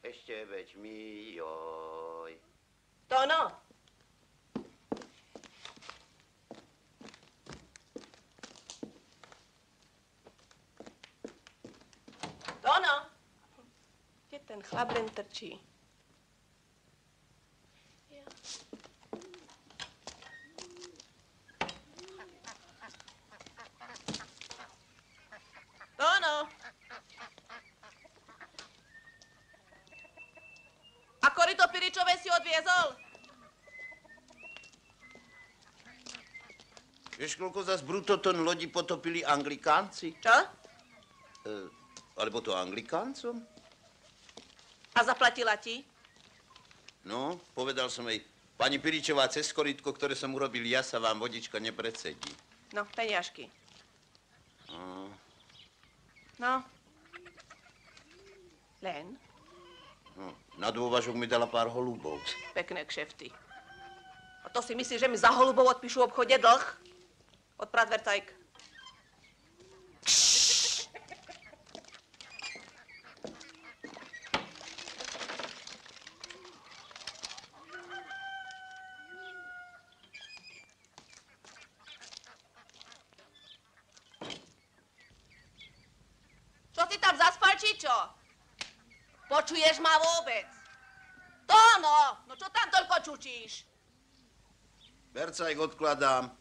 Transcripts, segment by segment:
ešte veď mi, joj. Tono! Tono! Kde ten chlap len trčí? Tono! A koryto Piričové si odviezol? Vieš, koľko zas brutoton lodi potopili Anglikánci? Čo? Alebo to Anglikáncom? A zaplatila ti? No, povedal som jej, pani Piričová, cez korytko, ktoré som urobil ja, sa vám vodička neprecedí. No, peniažky. No. No. Len? No, na dôvažok mi dala pár holubov. Pekné kšefty. A to si myslíš, že mi za holubov odpíšu v obchode dlh? Odprát vercajk. Čo si tam zaspal, či čo? Počuješ ma vôbec? Tono, no čo tam toľko čučíš? Vercajk odkladám.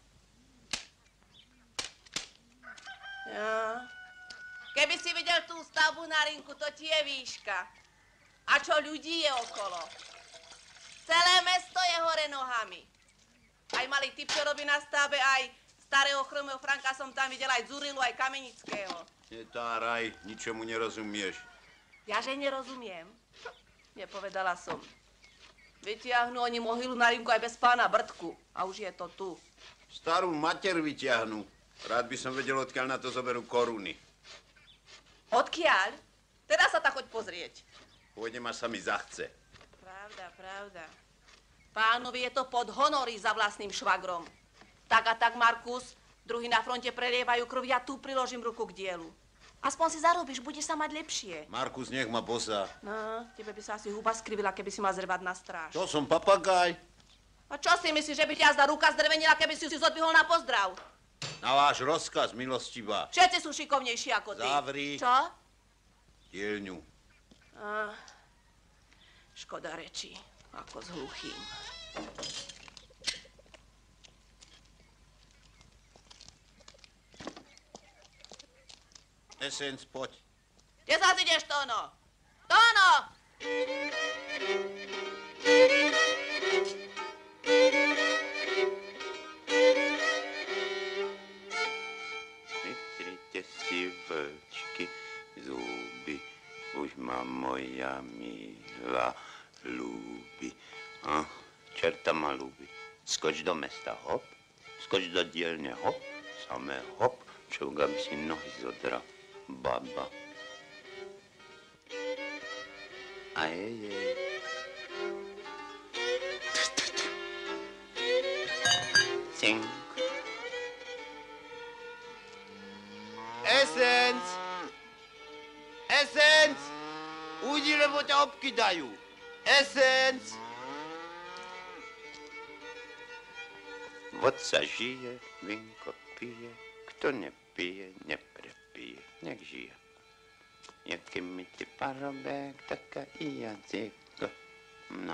Ja. Keby si videl tú stavbu na rinku, to ti je výška. A čo ľudí je okolo. Celé mesto je hore nohami. Aj malý typ, čo robí na stavbe, aj starého chromého Franka som tam videl, aj Zurilu, aj Kamenického. Netáraj, ničomu nerozumieš. Jaže nerozumiem. Nepovedala som. Vytiahnu oni mohylu na rinku aj bez pána Brtku. A už je to tu. Starú mater vyťahnú. Rád by som vedel, odkiaľ na to zoberú koruny. Odkiaľ? Teraz sa tak choď pozrieť. Pôjdem, až sa mi zachce. Pravda, pravda. Pánovi je to pod honory za vlastným švagrom. Tak a tak, Markus, druhí na fronte prelievajú krv, ja tu priložím ruku k dielu. Aspoň si zarobíš, bude sa mať lepšie. Markus, nech ma bosa. No, tebe by sa asi huba skrivila, keby si mal zrvať na stráž. Čo som, papagaj? A čo si myslíš, že by ťa zda ruka zdrvenila, keby si zodvihol na pozdrav? Na váš rozkaz, milostivá. Všetci sú šikovnejší ako ty. Zavri. Čo? Dielňu. Škoda rečí, ako s hluchým. Esenc, poď. Kde sa ideš, Tono? Tono! Vytrite si, vlčky, zuby, už ma moja milá ľúbi. Čerta ma ľúbi. Skoč do mesta, hop. Skoč do dielne, hop. Samé hop. Čovek, aby si nohy zodral. Baba. A je. Cink. Esenc! Esenc! Ujdi, lebo ťa obkydajú. Esenc! Vodca žije, vinko pije, kto nepije, neprepije, nech žije. Jaký mi ty parobek, taká i jazyk. No.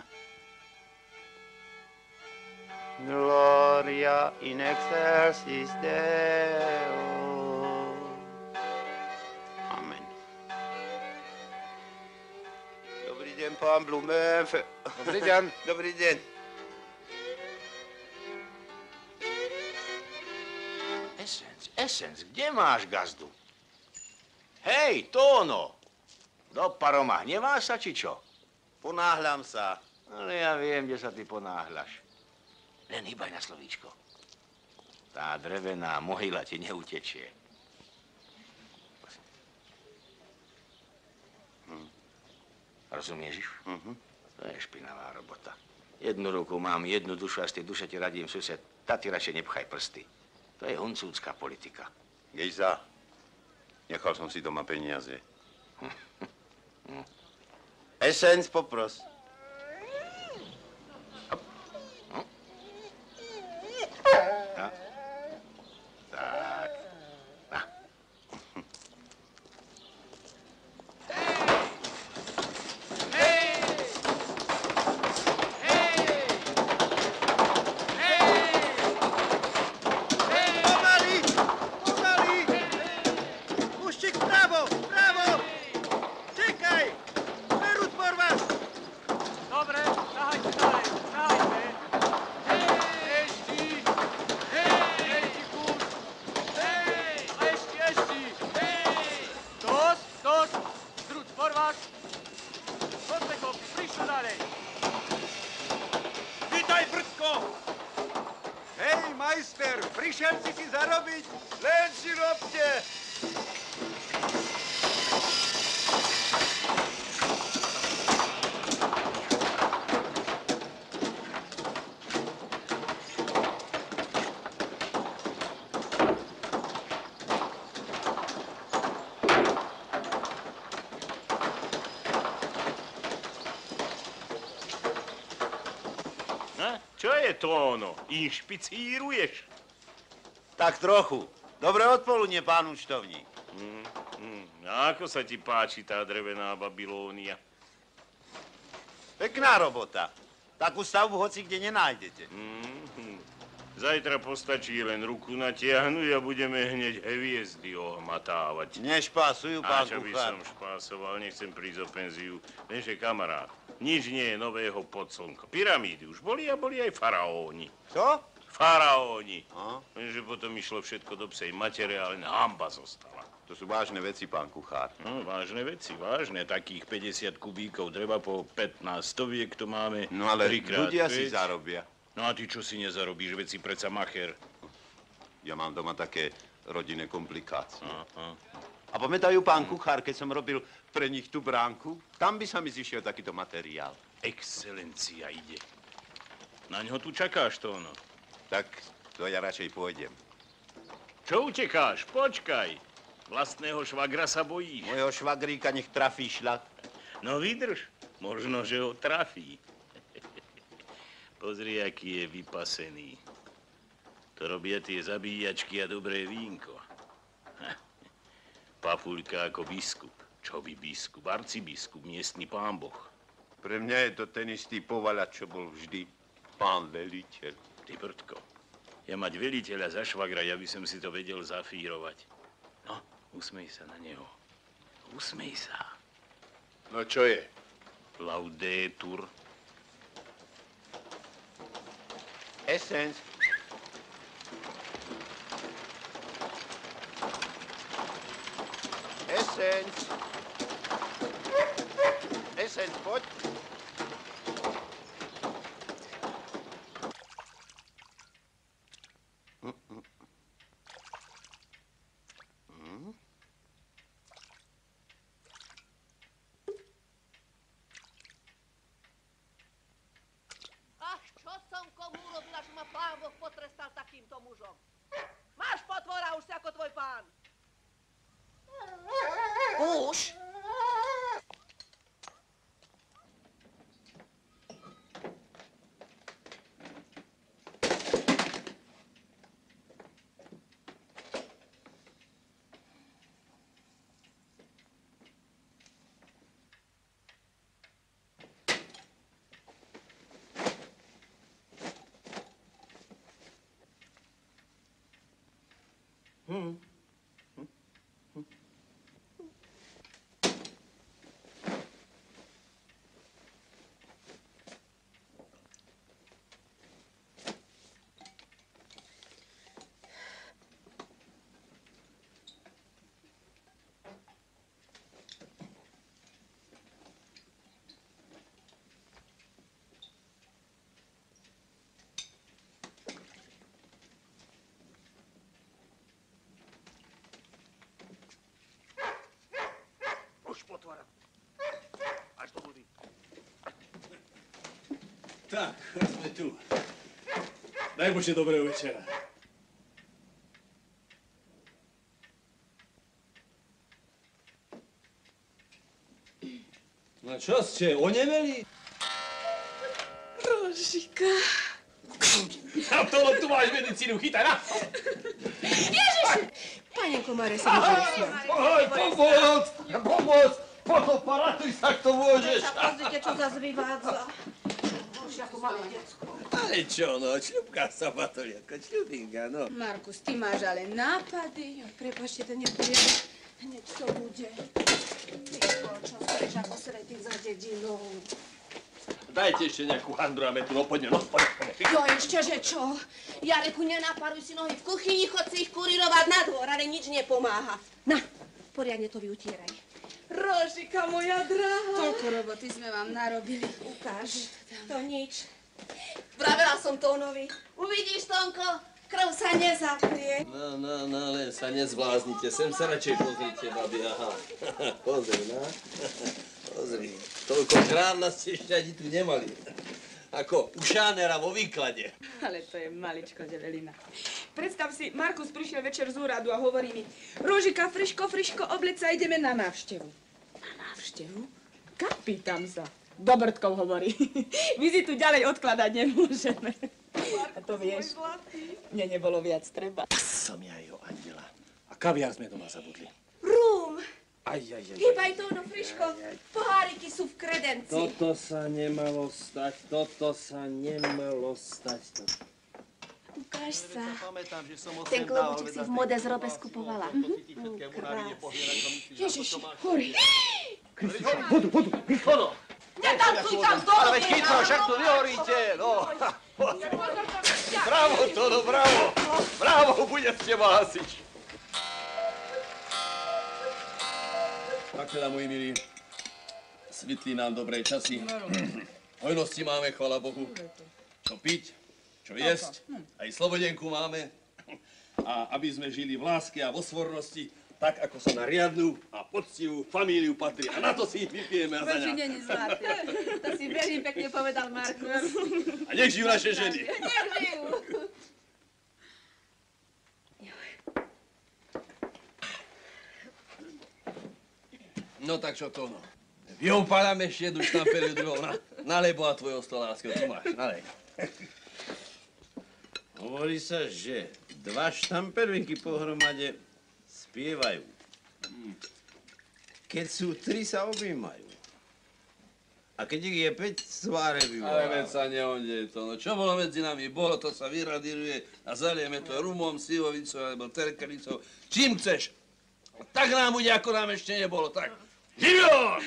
Gloria in excelsis Deo. Amen. Dobrý deň, pán Blumenfeld. Dobrý deň. Dobrý deň. Esenc, kde máš gazdu? Hej, Tóno! Do paroma, hneváš sa, či čo? Ponáhľam sa. Ale ja viem, kde sa ty ponáhľaš. Len hýbaj na slovíčko. Tá drevená mohyla ti neutečie. Rozumieš? To je špinavá robota. Jednu ruku mám, jednu dušu a z tej duše ti radím, sused. Tá ti radšej nepchaj prsty. To je huncúcká politika. Gejza, nechal som si doma peniaze. Esenc popros. Tak. Tak. Na. Pomaly! Pomaly! Muščík vpravo! Vpravo! Čekaj! Berú tvor vás! Dobre, ťahajte ďalej, ťahajte. Ešte. Ešte kus. A ešte. Dosť. Zrúc por vás. Poďte chlopci, prišli ďalej. Vítaj, Brdko! Hej, majster, prišiel si zarobiť? Len si robte! Čo je to ono? Inšpicíruješ? Tak trochu. Dobré odpoludne, pán účtovník. A ako sa ti páči tá drevená Babylónia? Pekná robota. Takú stavbu hoci kde nenájdete. Zajtra postačí len ruku natiahnuť a budeme hneď hviezdy ohmatávať. Nešpásujú, A pán čo by kuchár. som špásoval, nechcem prísť o penziu. Lenže kamarát, nič nie je nového pod slnko. Pyramídy už boli a boli aj faraóni. Čo? Faraóni. A? Lenže potom išlo všetko do psej matere, ale hamba zostala. To sú vážne veci, pán kuchár. No, vážne veci, vážne. Takých 50 kubíkov dreva po 15 stoviek to máme. No ale 3x5. ľudia si zarobia. No a ty čo si nezarobíš, veď si predsa macher. Ja mám doma také rodinné komplikácie. Aha. A pamätajú, pán kuchár, keď som robil pre nich tú bránku, tam by sa mi zišiel takýto materiál. Excelencia ide. Na ňo tu čakáš to ono. Tak to ja radšej pôjdem. Čo utekáš? Počkaj. Vlastného švagra sa bojíš. Mojho švagríka nech trafí šľak. No vydrž. Možno, že ho trafí. Pozri, aký je vypasený. To robia tie zabíjačky a dobré vínko. Pafuľka ako biskup. Čo by biskup? Arcibiskup, miestny pán Boh. Pre mňa je to ten istý povaľač, čo bol vždy pán veliteľ. Ty Brdko, ja mať veliteľa za švagra, ja by som si to vedel zafírovať. No, usmej sa na neho. Usmej sa. No čo je? Laudetur. Esenc. Esenc. Esenc, poď. Ach, čo som komu urobila, že ma pán Boh potrestal takýmto mužom? Máš potvora už si ako tvoj pán. Už? Už potvora. Až do vody. Tak, sme tu. Daj Bože dobrého večera. No a čo ste, onemeli? Rožika. A tohle tu máš medicínu, chytaj na! Ježiši! Panenko Mare sa mi Pomoc! Poparatuj sa, kto môžeš! Pozrite, čo zase vyvádza. Bože, ako malé decko. Ale čo, no, čľubká sa, Batoliatko, čľubinka, no. Markus, ty máš ale nápady. Prepáčte, to nebude. Hneď to bude. Ty čo chceš, ako sretý za dedinou. Dajte ešte nejakú handru a metu, no poďme, no poďme. Jo, ešte, že čo? Jareku, nenaparuj si nohy v kuchyni, chod si ich kurírovať na dvor, ale nič nepomáha. Na, poriadne to vyutieraj. Rožika, moja drahá. Toľko roboty sme vám narobili. Ukáž, to nič. Vravela som Tónovi. Uvidíš, Tónko, krv sa nezaprie. No, len sa nezbláznite, sem sa radšej pozrite, babi, aha. Pozri, no. Pozri, toľko krám nás ste ešte ani tu nemali. Ako u Šánera vo výklade. Ale to je maličko, Evelina. Predstav si, Markus prišiel večer z úradu a hovorí mi: Rožika, friško, obleď sa, ideme na návštevu. Na návštevu? Kam, pýtam sa. Do Brtkov hovorí. Vizitu ďalej odkladať nemôžeme. A to vieš, mne nebolo viac treba. Som ja jeho andela. A kaviár sme doma zabudli. Rúm! Aj. Hýbaj, Tóno, friško. Poháriky sú v kredenci. Toto sa nemalo stať. Ukáž sa. Ten klobúčik si v mode z Robe skupovala. Ježiš, horí. Vodu, rýchlo, no. Netancuj tam dolu! Ale chytro, však tu vyhoríte, no. Bravo, Tono, bravo. Bravo, budete ma hasič. Tak teda, moji milí, svitli nám dobré časy. Hojnosti máme, chvala Bohu. Čo piť, čo jesť, aj slobodenku máme. A aby sme žili v láske a vo svornosti, tak ako sa na riadnu a poctivú famíliu patrí. A na to si vypijeme a za ňa. není zlatý. To si veľmi pekne povedal, Markus. A nech žijú naše ženy. Nech žijú. No tak čo to, no. Vyopáľame ešte jednu štampeliu druhou. Nalej Boha tvojho stolárskeho, tu máš, nalej. Hovorí sa, že dva štampervinky pohromade spievajú. Keď sú tri, sa objímajú. A keď ich je 5, tváre vyvolávajú. Ale veď sa neondeje to. No čo bolo medzi nami? Bolo, to sa vyradíruje a zalieme to rumom, sivovicou alebo terkelicou. Čím chceš? Tak nám bude, ako nám ešte nebolo, tak. Živio!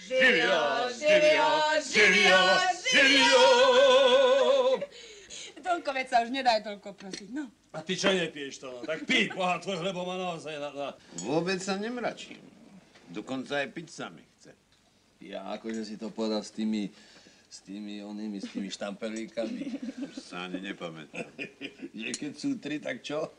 Tonko, veď sa už nedaj toľko prosiť, no. A ty čo nepiješ to? Tak pí, Boha tvoj, lebo ma naozaj na... Vôbec sa nemračím. Dokonca aj piť sa mi chce. Ja akože si to povedal s tými štamperlíkami. Už sa ani nepamätám. Že keď sú tri, tak čo?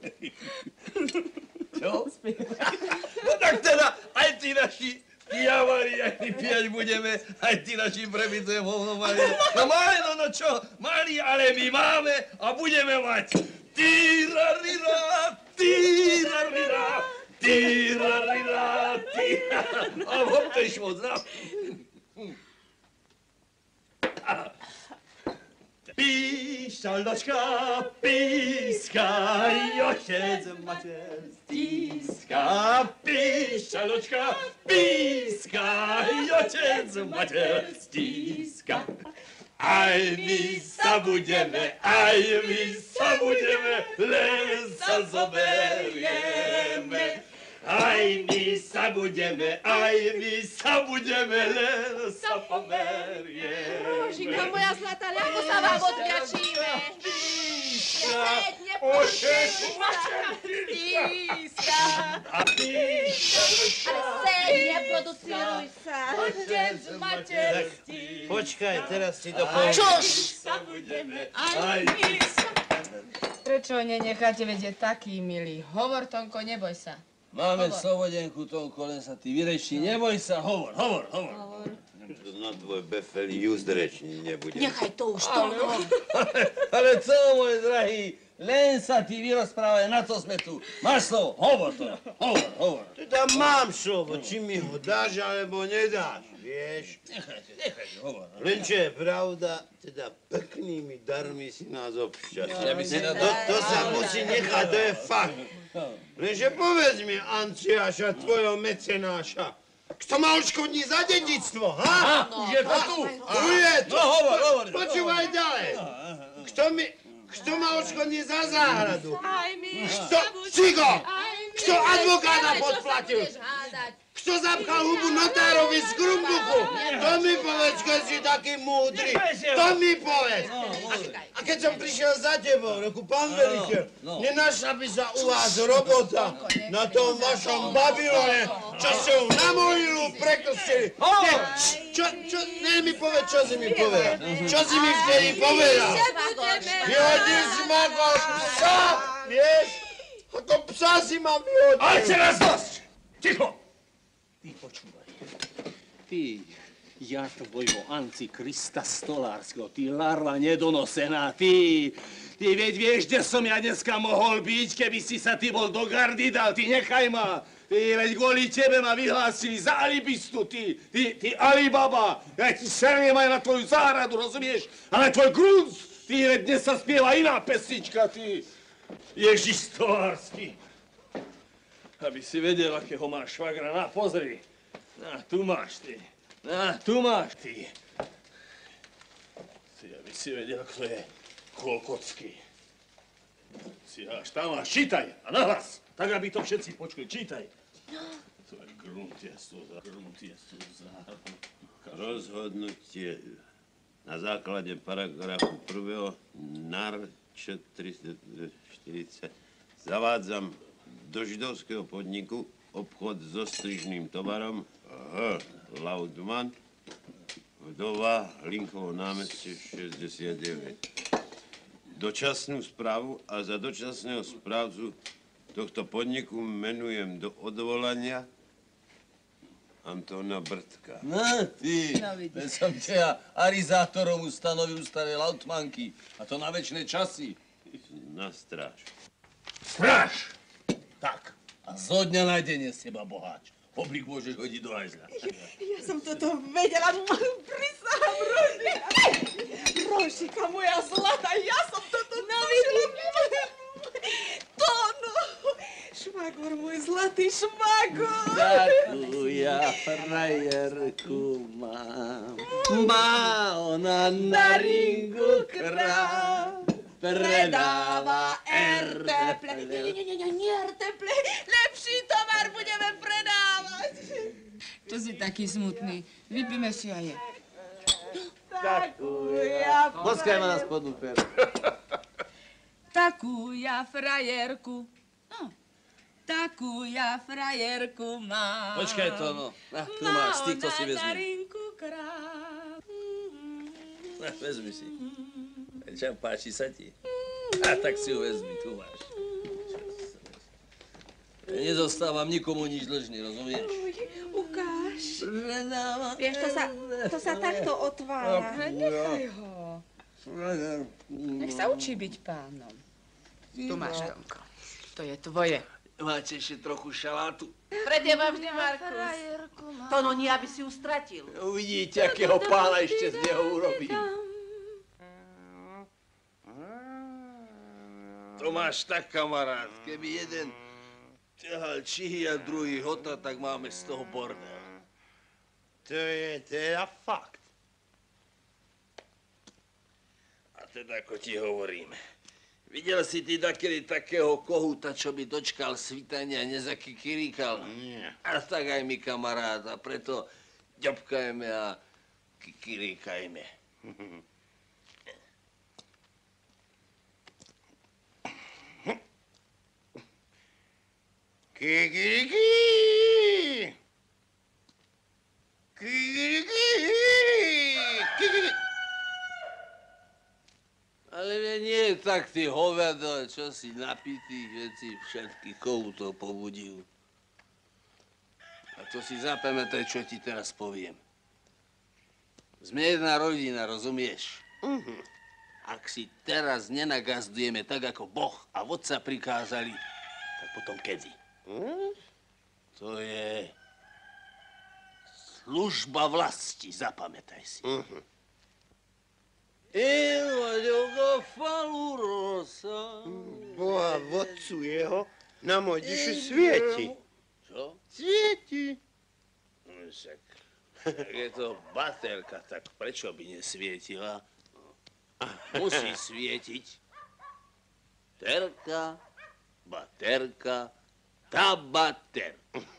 Čo? No tak teda, aj tí naši pijavari, aj my pijať budeme, aj tí naši prebituje hovno mali. No mali, no čo? Mali, ale my máme a budeme mať. Tírarira, tírarira, tírarira, tírarira. A hopteš moc, no. Píšťaldačka, pískaj, otec mater stíska. Píšťaldačka, pískaj, otec mater stíska. Aj my sa budeme, len sa zoberieme. Aj my sa budeme, len sa pomerieme. Rožika, moja zlatá, ako sa vám odvďačíme. Stíska. A píšťa. Ale seď, neproduciruj sa. Otec, mater, stíska. Počkaj, teraz si to poviem. Čuž! Aj my sa... Prečo nenecháte, veď je taký milý. Hovor, Tonko, neboj sa. Máme slobodenku, Tonko, len sa ty vyrečni. Neboj sa, hovor. Na tvoj befel just rečniť nebudem. Nechaj to už, Tonko. Ale co, môj drahý, Len sa ty vyrozprávaj, na to sme tu. Máš slovo, hovor to. Hovor. Teda mám slovo, či mi ho dáš, alebo nedáš, vieš? Nechaj, hovor. Len čo je pravda, teda peknými darmi si nás obšťastil. Ja by si na To sa musí nechať, to je fakt. Lenže povedz mi, Anciáša, tvojho mecenáša, kto ma odškodní za dedičstvo, ha? Už je to tu. Tu je to. No, hovor. Počúvaj ďalej. Kto ma odškodní za záhradu? Aj my. Cigo! Kto advokáta podplatil? Kto zapchal hubu notárovi z Grumbuchu? To mi povedz, keď si taký múdry. To mi povedz. A keď som prišiel za tebou, reku, pán veliteľ, nenašla by sa u vás robota na tom vašom Babylone, čo ste ju na mojilu prekrstili. Ne mi povedz, čo si mi povedal. Čo si mi vtedy povedal? Vyhodil si ma ako psa, vieš? Ako psa si ma vyhodil. Ale teraz dosť! Ticho! Ty počúvaj. Ty, ja tvojho Antikrista Stolárskeho, ty larva nedonosená, ty veď vieš, kde som ja dneska mohol byť, keby si sa ty bol do gardy dal, ty nechaj ma. Ty, veď kvôli tebe ma vyhlásili za alibistu, ty Alibaba. Ja ti seriem aj na tvoju záhradu, rozumieš? Ale tvoj grunc, ty, veď dnes sa spieva iná pesnička, ty. Ježiš Stolársky. Aby si vedel, akého máš švagra. Na, pozri. Na, tu máš, ty. Na, tu máš, ty. Ty, aby si vedel, kto je Kolkocký. Si až tam máš. Čítaj. A nahlas. Tak, aby to všetci počuli. Čítaj. To je gruntiastvo za. Rozhodnutie na základe paragrafu 1. NAR 440 zavádzam do židovského podniku obchod so strižným tovarom H. Laudman, vdova Linkovo námestie 69. Dočasnú správu a za dočasného správcu tohto podniku menujem do odvolania Antona Brtka. No, ty, veď som ťa arizátorom ustanovil staré Lautmanky. A to na večné časy. Na stráž. Stráž! Tak. A zo dňa na deň je z teba boháč. Oblík môžeš hodiť do hajzla. Ja som toto vedela, prisahám, Rožika moja zlata, ja som toto tušila. Tono, švagor môj zlatý švagor. Takú ja frajerku mám. Má ona na ringu krám. Predáva erteple. Nie erteple, lepší tovar budeme predávať. Čo si taký smutný? Vypíme si aj je. Takú ja Poskaj ma na spodnú peru. Takú ja frajerku. No. Takú ja frajerku mám. Počkaj to, no. Na, tu máš, týchto si vezmi. Na rinku krám. Na, vezmi si. Čo, páči sa ti? A tak si ju vezmi, tu máš. Ja nezostávam nikomu nič dlžný, rozumieš? Ukáž. Predáva. Vieš, to sa takto otvára. Nechaj ho. Nech sa učí byť pánom. Tu máš, Tomko. To je tvoje. Máte ešte trochu šalátu? Pre teba vždy, Markus. To no nie, aby si ju stratil. Uvidíte, akého pána ešte z neho urobím. To máš tak, kamarát. Keby jeden ťahal čihy a druhý hota, tak máme z toho bordel. To je teda fakt. A teda, ako ti hovorím, videl si ty takedy takého kohúta, čo by dočkal svitania a nezakikiríkal? Nie. A tak aj my, kamarát, a preto ďobkajme a kikiríkajme. Kikiriki! Kikiriki! Kikiriki! Ale nie tak, ty hovado, čo si napitý, že si všetky kohútov pobudil. A to si zapamätaj, čo ti teraz poviem. Sme jedna rodina, rozumieš? ak si teraz nenagazdujeme tak, ako Boh a vodca prikázali, tak potom kedy? To je služba vlasti, zapamätaj si. Boha vodcu jeho na môj dušu svieti. Čo? Svieti. Však, ak je to baterka, tak prečo by nesvietila? Musí svietiť. Terka, baterka, tabater.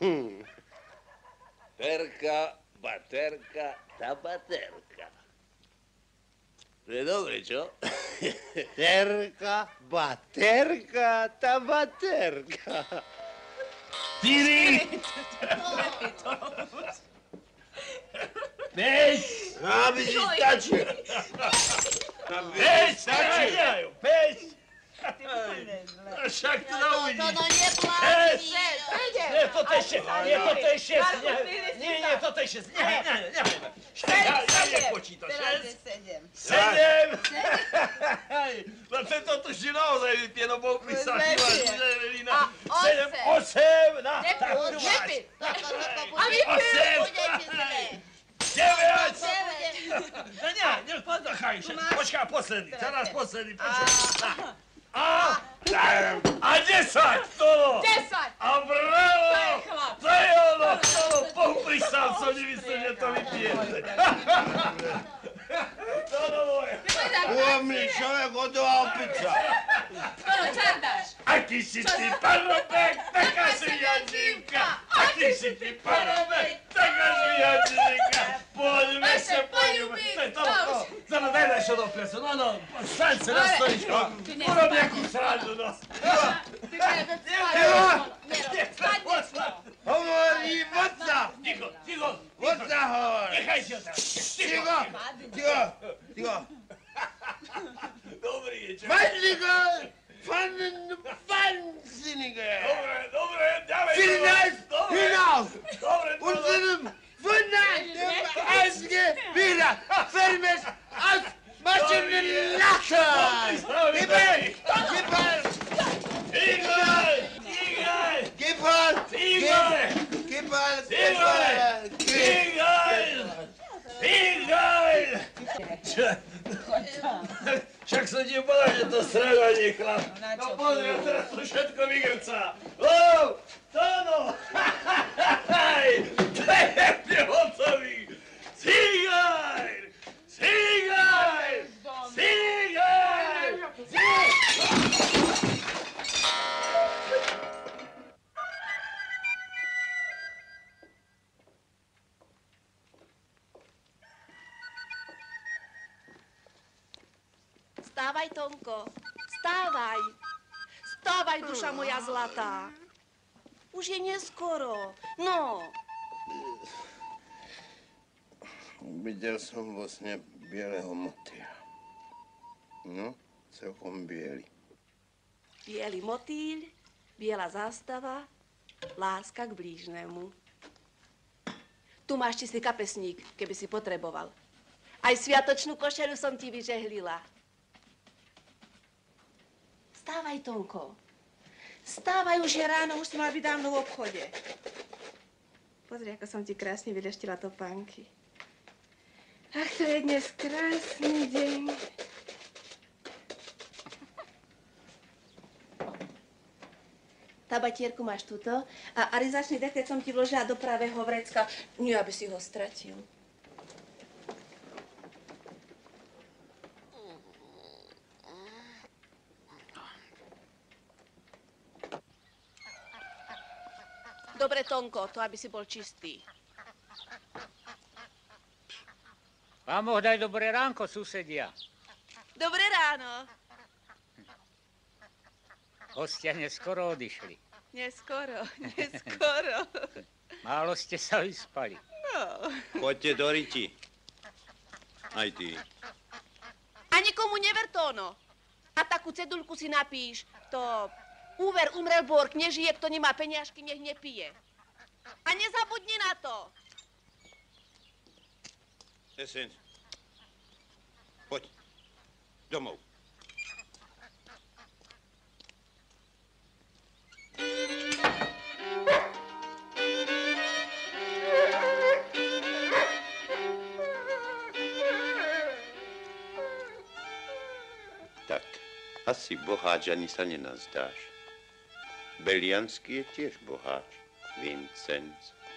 Terka, baterka, tabaterka. To je dobre, čo? Terka, baterka, tabaterka. Tyri! Päť! Aby si stačil. Päť! Päť! Však to nauvidí. To neplatí. Nie, toto je šest. Nie, toto je šest. Nie, toto je šest. Nehajme. Ja nepočítam. Šest. Sedem. Tento to ešte naozaj vypije, no bol prisáhnila. Sedem, osem. Nepí. A Osem. Deväť. Nie, podachaj. Počkaj, posledný. Teraz posledný. Počkaj. A 10, Tolo! 10! A bravo! To je ono, Tolo, popri sám som nemyslel, že to vypijete. Tolo moje. Uomný človek, odová opica. Tolo, čardáš? Aký si ty parobek, taká si ja dívka. Aký si ty parobek, taká si ja dívka. Poďme sa poľúbiť. Tolo, daj našo do plesu. No, staň sa na stoličko. Urob nejakú srandu, no. Hovorí vodca. Ticho. Vodca hovorí. Nechajte ho tam. Ticho. Dobrý je, čo? Fansinniger. Dobre, ďalej. Hinaus. Dobre, Unserem Wunder Eisge wieder Filmes aus Maschinenlachen. Však som ti povedal, že to strana nie chlap. No pozri, teraz to všetko vygrcá. Tono! To je hotový! Cigajr! Vstávaj, Tonko, vstávaj. Vstávaj, duša moja zlatá. Už je neskoro. No. Videl som vo sne bieleho motýla. No, celkom biely. Bielý motýľ, biela zástava, láska k blížnemu. Tu máš čistý kapesník, keby si potreboval. Aj sviatočnú košeľu som ti vyžehlila. Vstávaj, Tonko. Vstávaj, už je ráno, už si mal byť dávno v obchode. Pozri, ako som ti krásne vyleštila topánky. Ach, to je dnes krásny deň. Tabatierku máš tuto a arizačný dekret som ti vložila do pravého vrecka, nie aby si ho stratil. Dobre, Tonko, to aby si bol čistý. Vám moh daj dobré ránko, susedia. Dobré ráno. Hostia neskoro odišli. Neskoro. Málo ste sa vyspali. No. Poďte do riti. Aj ty. A nikomu never, Tóno. A takú cedulku si napíš. To úver umrel Bork, nežije, kto nemá peniažky, nech nepije. A nezabudni na to. Syn. Poď. Domov. Tak, asi boháč ani sa nenazdáš. Beliansky je tiež boháč. Vincenc.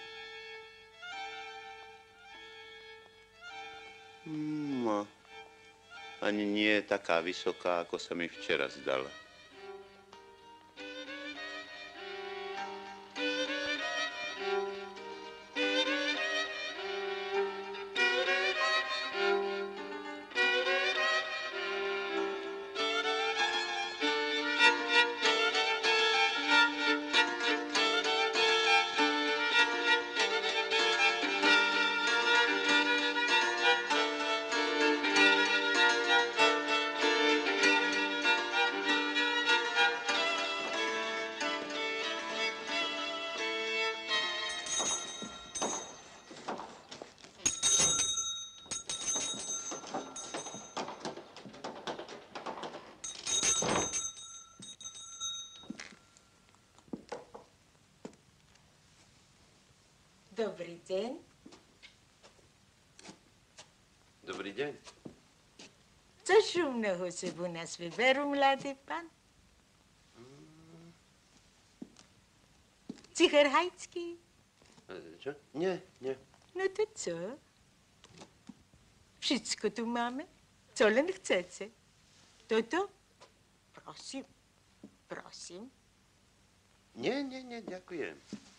No, ani nie je taká vysoká, ako sa mi včera zdala. Dobrý deň. Dobrý deň. Co šumného se u nás vyberú, mladý pan? Cicher hajcký? Čo? Nie, nie. No to co? Všicko tu máme, co len chcete. Toto? Prosím, prosím. Nie, nie, nie, ďakujem.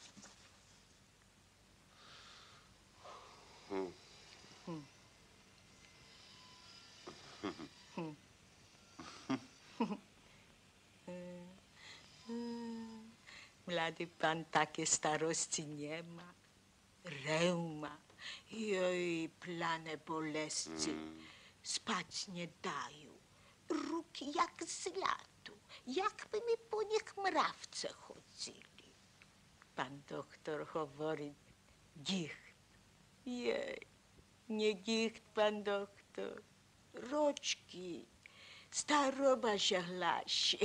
Mladý pán také starosti nemá. Reuma, joj, plané bolesti. Spať nedajú. Ruky jak zlatu, jak by mi po nich mravce chodili. Pán doktor hovorí, gicht. Jej, nie gicht, pán doktor. Ročky, staroba sa hláši.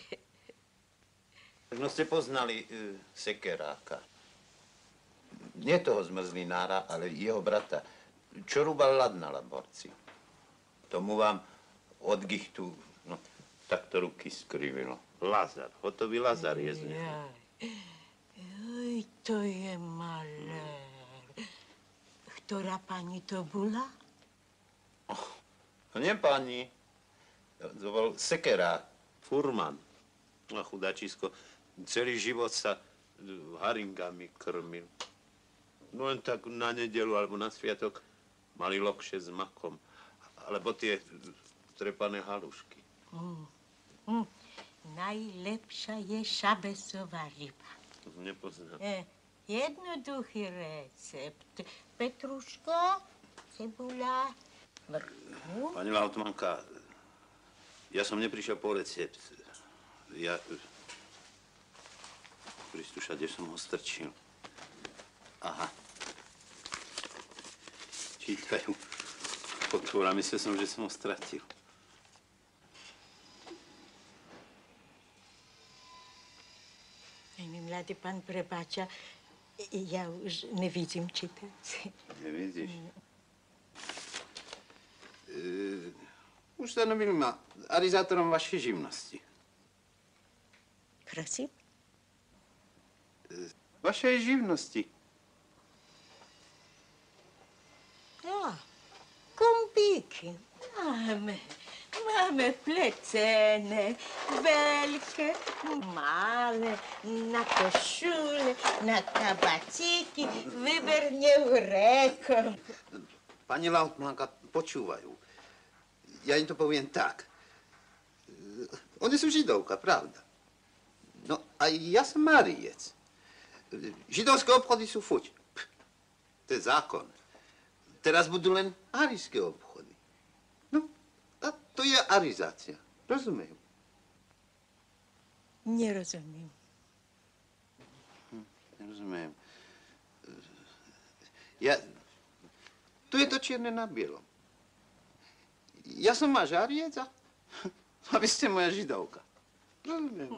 No ste poznali Sekeráka. Nie toho zmrzlinára, ale jeho brata. Čo rúbal ľad na laborci. Tomu vám od gichtu, no, takto ruky skrivilo. Lazar, hotový Lazar je z neho. Joj, to je malér. Ktorá pani to bola? No nie pani. To bol Sekerák, furman. A chudáčisko celý život sa haringami krmil. No len tak na nedeľu alebo na sviatok mali lokše s makom. Alebo tie trepané halušky. Najlepšia je šabesová ryba. Nepoznám. Jednoduchý recept. Petruška, cebula, mrkvu. Pani Lautmanka, ja som neprišiel po recept. Kristuša, kde som ho strčil? Aha. Čítajú. Podpora, myslel som, že som ho stratil. Aj mi mladý pán prepáča, ja už nevidím čítať. Nevidíš? Ustanovili ma arizátorom vašej živnosti. Prosím? Vašej živnosti. Kombíky máme plecené, veľké, malé, na košule, na kabacíky, vyberne rekom. Pani Lautmanka, počúvajú. Ja im to poviem tak. Oni sú židovka, pravda. No a ja som Máriec. Židovské obchody sú fuť. To je zákon. Teraz budú len arijské obchody. No, a to je arizácia. Rozumejú? Nerozumiem. Nerozumiem. Tu je to čierne na bielom. Ja som máš Ariec a A vy ste moja židovka. Rozumiem.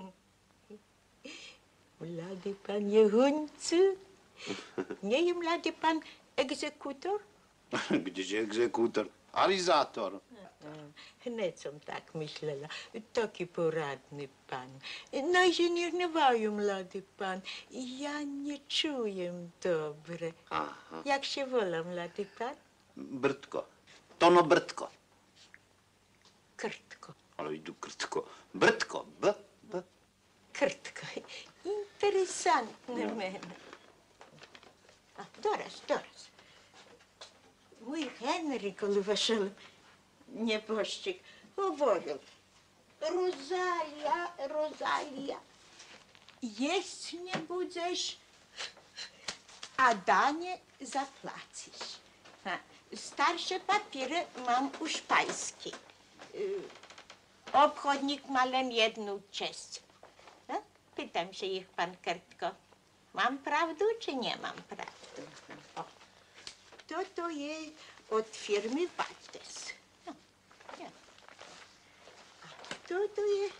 Mladý pan je huncúk. Nie je mladý pan exekútor? Kdeže exekútor? Arizátor. Hneď som tak myslela. Taký poradný pan. Najženier nevajú, mladý pan. Ja nečujem dobre. Aha. Jak się volá, mladý pan? Brtko. Tono Brtko. Krtko. Ale jdu Krtko. Brtko. B. Krtko. Interesantné meno. A doraz. Mój Henryk, vašel neboščik, hovoril. Rozália, jesť nebudeš a dane zaplatíš. Starsze papiery mam u Szpajskiej. Obchodnik ma len jedną część. Pytam się ich, pan Krtko, mam prawdę czy nie mam prawdy? O, to jest od firmy Waltes. A to jest...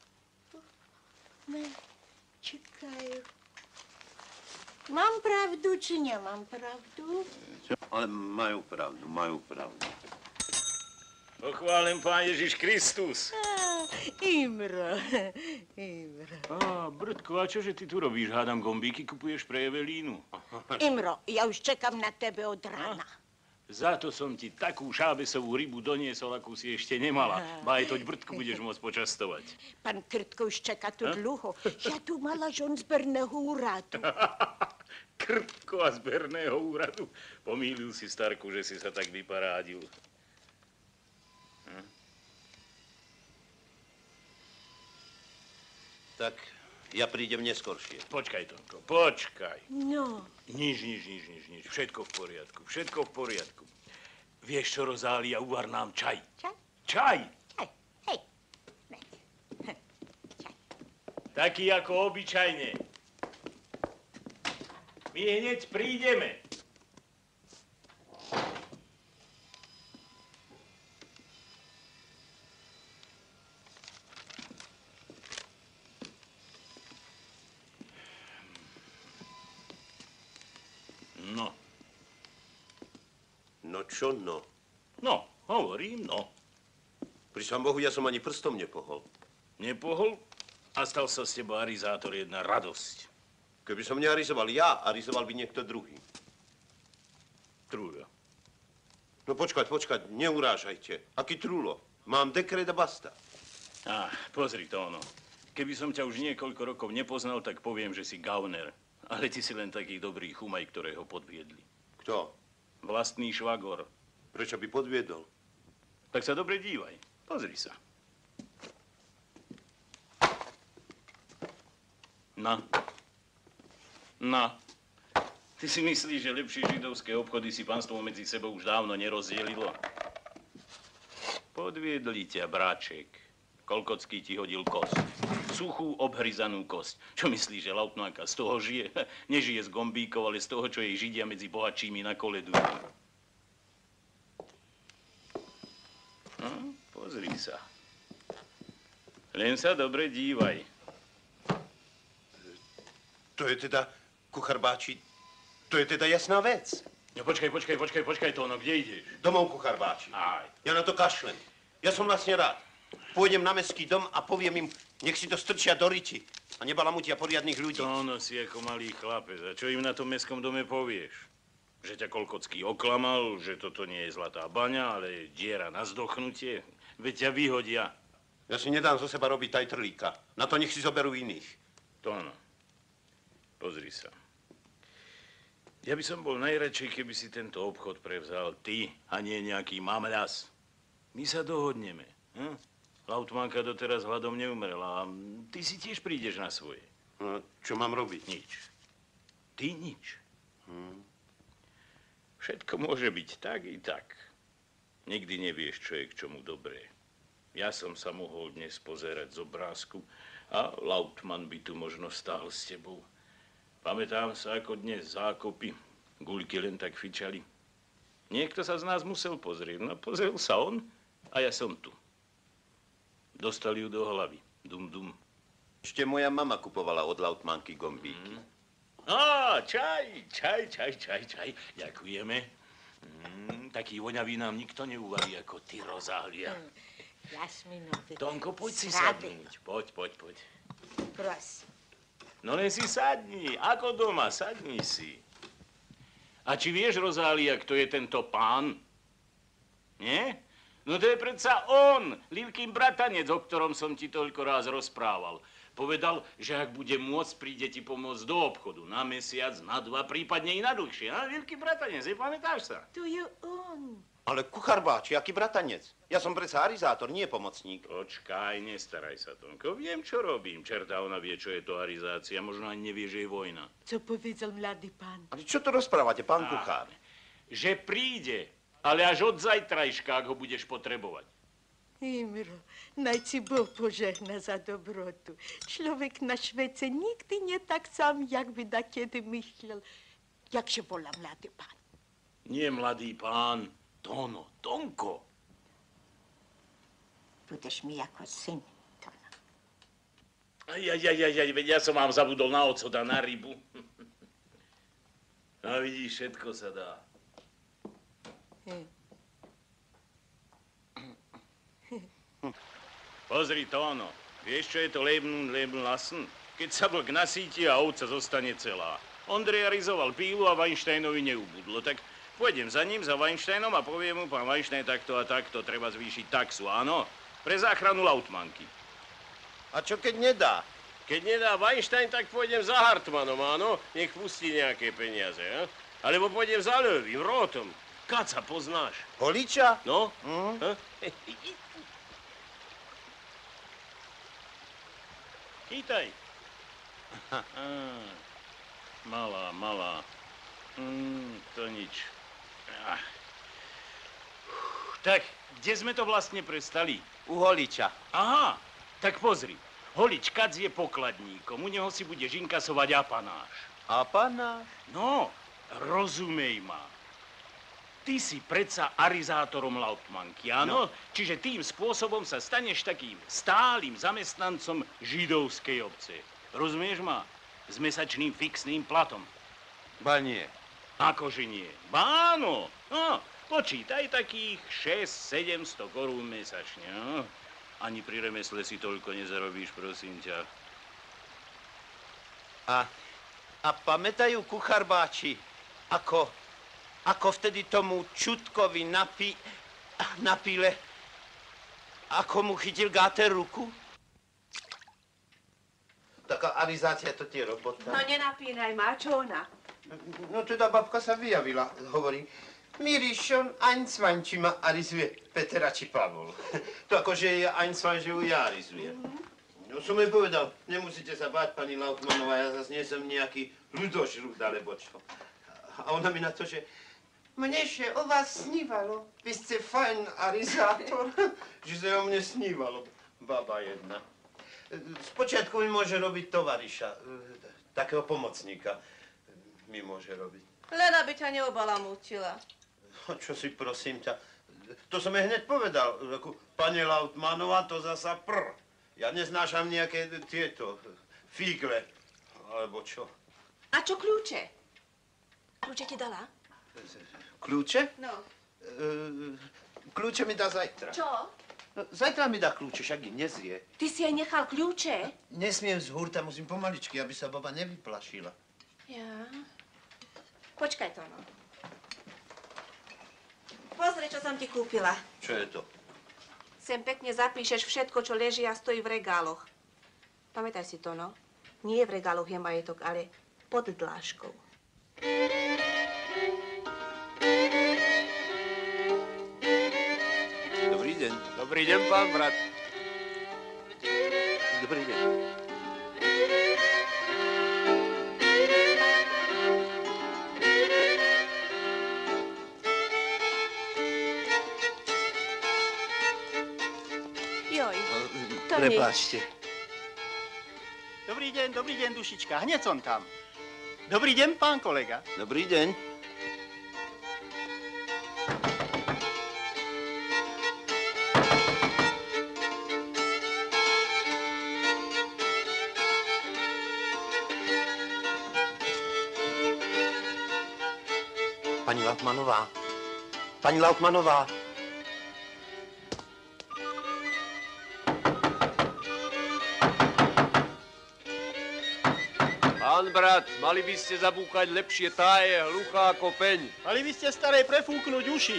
Czekaj. Mam prawdę czy nie mam prawdy? Ale majú pravdu. Pochválen Pán Ježiš Kristus. Imro. Á, Brtko, a čože ty tu robíš? Hádam, gombíky kupuješ pre Evelínu. Imro, ja už čekám na tebe od rána. Za to som ti takú šábesovú rybu doniesol, akú si ešte nemala. Ba aj toť Brtku budeš môcť počastovať. Pan Krtko už čeká tu dlho. Ja tu mala žon zberného úradu. Krtko a zberného úradu. Pomýlil si Starku, že si sa tak vyparádil. Tak ja prídem neskoršie. Počkaj, Tonko, počkaj. No. Nič. Všetko v poriadku. Vieš čo, Rozália, uvar nám čaj. Čaj? Hej. Taký ako obyčajne. My hneď prídeme. No čo no? No, hovorím no. Prisám Bohu, ja som ani prstom nepohol. Nepohol? A stal sa z teba arizátor jedna radosť. Keby som nearizoval ja, arizoval by niekto druhý. Trúľo. No počkať, neurážajte. Aký trúlo? Mám dekret a basta. Pozri to ono. Keby som ťa už niekoľko rokov nepoznal, tak poviem, že si gauner. Ale ty si len taký dobrý chumaj, ktorého podviedli. Kto? Vlastný švagor. Prečo by podviedol? Tak sa dobre dívaj. Pozri sa. Na. Ty si myslíš, že lepšie židovské obchody si panstvo medzi sebou už dávno nerozdielilo? Podviedli ťa, bráček. Kolkocký ti hodil kosť. Suchú, obhryzanú kosť. Čo myslíš, že Lautmanka z toho žije? Nežije z gombíkov, ale z toho, čo jej židia medzi bohatšími nakoledujú. No, pozri sa. Len sa dobre dívaj. To je teda, kuchár Báči, to je teda jasná vec. No počkaj, Tóno, kde ideš? Domov, kuchár Báči. Aj. Ja na to kašlem. Ja som vlastne rád. Pôjdem na mestský dom a poviem im, nech si to strčia do riti a nebalamutia poriadnych ľudí. Tóno, si ako malý chlapec. A čo im na tom mestskom dome povieš? Že ťa Kolkocký oklamal, že toto nie je zlatá baňa, ale diera na zdochnutie? Veď ťa vyhodia. Ja si nedám zo seba robiť tajtrlíka. Na to nech si zoberú iných. Tóno, pozri sa. Ja by som bol najradšej, keby si tento obchod prevzal ty a nie nejaký mamľas. My sa dohodneme. Lautmanka doteraz hladom neumrela a ty si tiež prídeš na svoje. No, čo mám robiť? Nič. Ty nič. Všetko môže byť tak i tak. Nikdy nevieš, čo je k čomu dobré. Ja som sa mohol dnes pozerať z obrázku a Lautman by tu možno stál s tebou. Pamätám sa, ako dnes zákopy, guľky len tak fičali. Niekto sa z nás musel pozrieť. No, pozrel sa on a ja som tu. Dostali ju do hlavy. Dum, dum. Ešte moja mama kupovala od Lautmanky gombíky. Á, čaj. Ďakujeme. Taký voňavý nám nikto neuvarí ako ty, Rozália. Jasminovi. Tonko, poď si sadnúť. Poď. Prosím. No len si sadni. Ako doma, sadni si. A či vieš, Rozália, kto je tento pán? Nie? No to je predsa on, Livkin bratanec, o ktorom som ti toľko ráz rozprával. Povedal, že ak bude môcť, príde ti pomôcť do obchodu. Na mesiac, na 2, prípadne i na dlhšie. A Livkin bratanec, nepamätáš sa? To je on. Ale kuchár báči, aký bratanec? Ja som predsa arizátor, nie pomocník. Počkaj, nestaraj sa, Tonko. Viem, čo robím. Čerta, ona vie, čo je to arizácia. Možno ani nevie, že je vojna. Co povedal mladý pán? Ale čo to rozprávate, pán kuchár? Že príde, ale až od zajtrajška, ak ho budeš potrebovať. Imro, naj ci Boh požehna za dobrotu. Človek na švece nikdy nie tak sám, jak by dakedy myslel. Jakže volá mladý pán? Nie mladý pán, Tonko. Budeš mi ako syn, Tono. Veď ja som vám zabudol na ocot a na rybu. A vidíš, všetko sa dá. Pozri, Tono, vieš, čo je to Leben lassen? Keď sa vlk nasíti a ovca zostane celá. Ondrej rizoval pílu a Weinsteinovi neubudlo, tak pôjdem za ním, za Weinsteinom a poviem mu, pán Weinstein, takto a takto, treba zvýšiť taxu, áno? Pre záchranu Lautmanky. A čo keď nedá? Keď nedá Weinstein, tak pôjdem za Hartmanom, áno? Nech pustí nejaké peniaze, á? Alebo pôjdem za Löwim, Rotom. Kaca poznáš? Holiča? No? Chytaj. Malá. To nič. Tak, kde sme to vlastne prestali? U Holiča. Aha, tak pozri. Holič Kac je pokladníkom. U neho si budeš inkasovať apanáž. Apanáž? No, rozumej ma. Ty si predsa arizátorom Lautmanky, áno? No. Čiže tým spôsobom sa staneš takým stálym zamestnancom židovskej obce. Rozumieš ma? S mesačným fixným platom. Ba nie. Akože nie? Ba áno. No, počítaj takých 600–700 korún mesačne. No? Ani pri remesle si toľko nezarobíš, prosím ťa. A pamätajú kucharbáči, ako vtedy tomu Čutkovi na pile, ako mu chytil Gáter ruku? Taká arizácia to tie robota. No nenapínaj ma, čo ona? No teda babka sa vyjavila, hovorí, Mirišon, einswein, či ma arizuje Petera či Pavol. To akože je einswein, že ju ja arizuje. No som jej povedal, nemusíte sa báť, pani Lautmanová, ja zase nie som nejaký ľudožrút, alebo čo. A ona mi na to, že mne še o vás snívalo, vy ste fajn arizátor. Že sa o mne snívalo, baba jedna. Spočiatku mi môže robiť tovariša, takého pomocníka mi môže robiť. Len aby ťa neobalamútila. No čo si prosím ťa, to som jej hneď povedal, pani Lautmanová, to zasa Ja neznášam nejaké tieto fígle, alebo čo. A čo kľúče? Kľúče ti dala? Kľúče? No. Kľúče mi dá zajtra. Čo? No, zajtra mi dá kľúče, však ich nezje. Ty si jej nechal kľúče? Nesmiem z hurta, musím pomaličky, aby sa baba nevyplašila. Ja. Počkaj to, no. Pozri, čo som ti kúpila. Čo je to? Sem pekne zapíšeš všetko, čo leží a stojí v regáloch. Pamätaj si to, no. Nie v regáloch je majetok, ale pod dláškou. Dobrý deň. Dobrý deň, pán brat. Dobrý deň. Joj, to Prepáčte. Dobrý deň, dušička, hneď som tam. Dobrý deň, pán kolega. Dobrý deň. Paní Lautmanová. Paní Lautmanová. Pán brat, mali by ste zabúkať lepšie, tá je hluchá ako peň. Mali by ste starej prefúknuť uši.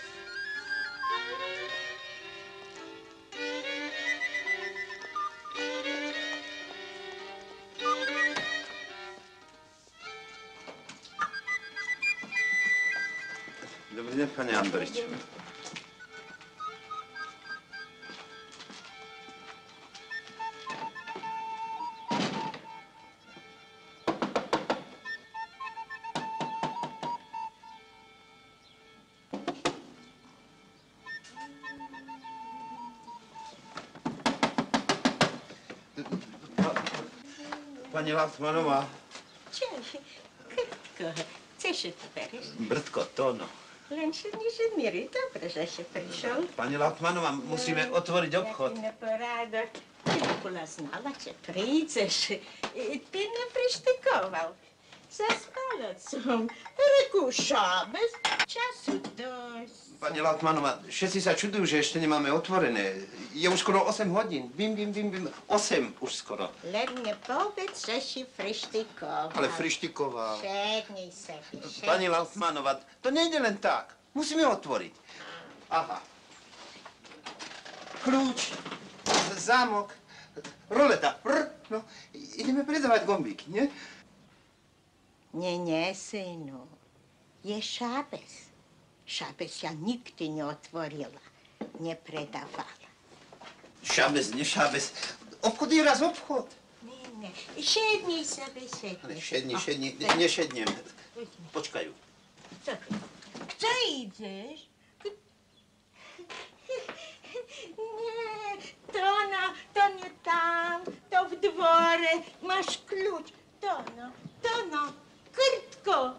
Dobrý den, pane Andrič. Pani Lautmanová. Čože, Krtko, chceš to bereš? Brdko, to no. Len že nežemíri, dobre, že si prišiel. Pani Lautmanová, musíme otvoriť obchod. Jaký neporádok. Ty by bola znala, že prídeš. Ty neprištikoval. Zaspala som. Reku šábez, času dosť. Pani Lautmanová, všetci sa čudujú, že ešte nemáme otvorené. Je už skoro 8 hodín. Vím. 8 už skoro. Len nepovedz, že si frištikoval. Ale frištikoval. Šedni sa. Pani Lautmanová, to nejde len tak. Musíme otvoriť. Aha. Kľúč, zámok, roleta. No, ideme predávať gombíky, nie? Nie, synu. Je šábez. Šábez ja nikdy neotvorila, nepredávala. Šábez, nie šábez. Obchod je raz obchod. Nie. Šedni sa, šedni. Šedni, nešednem. Počkajú. Kto ideš? Nie, to nie tam, to v dvore. Máš kľúč. To no. Krtko.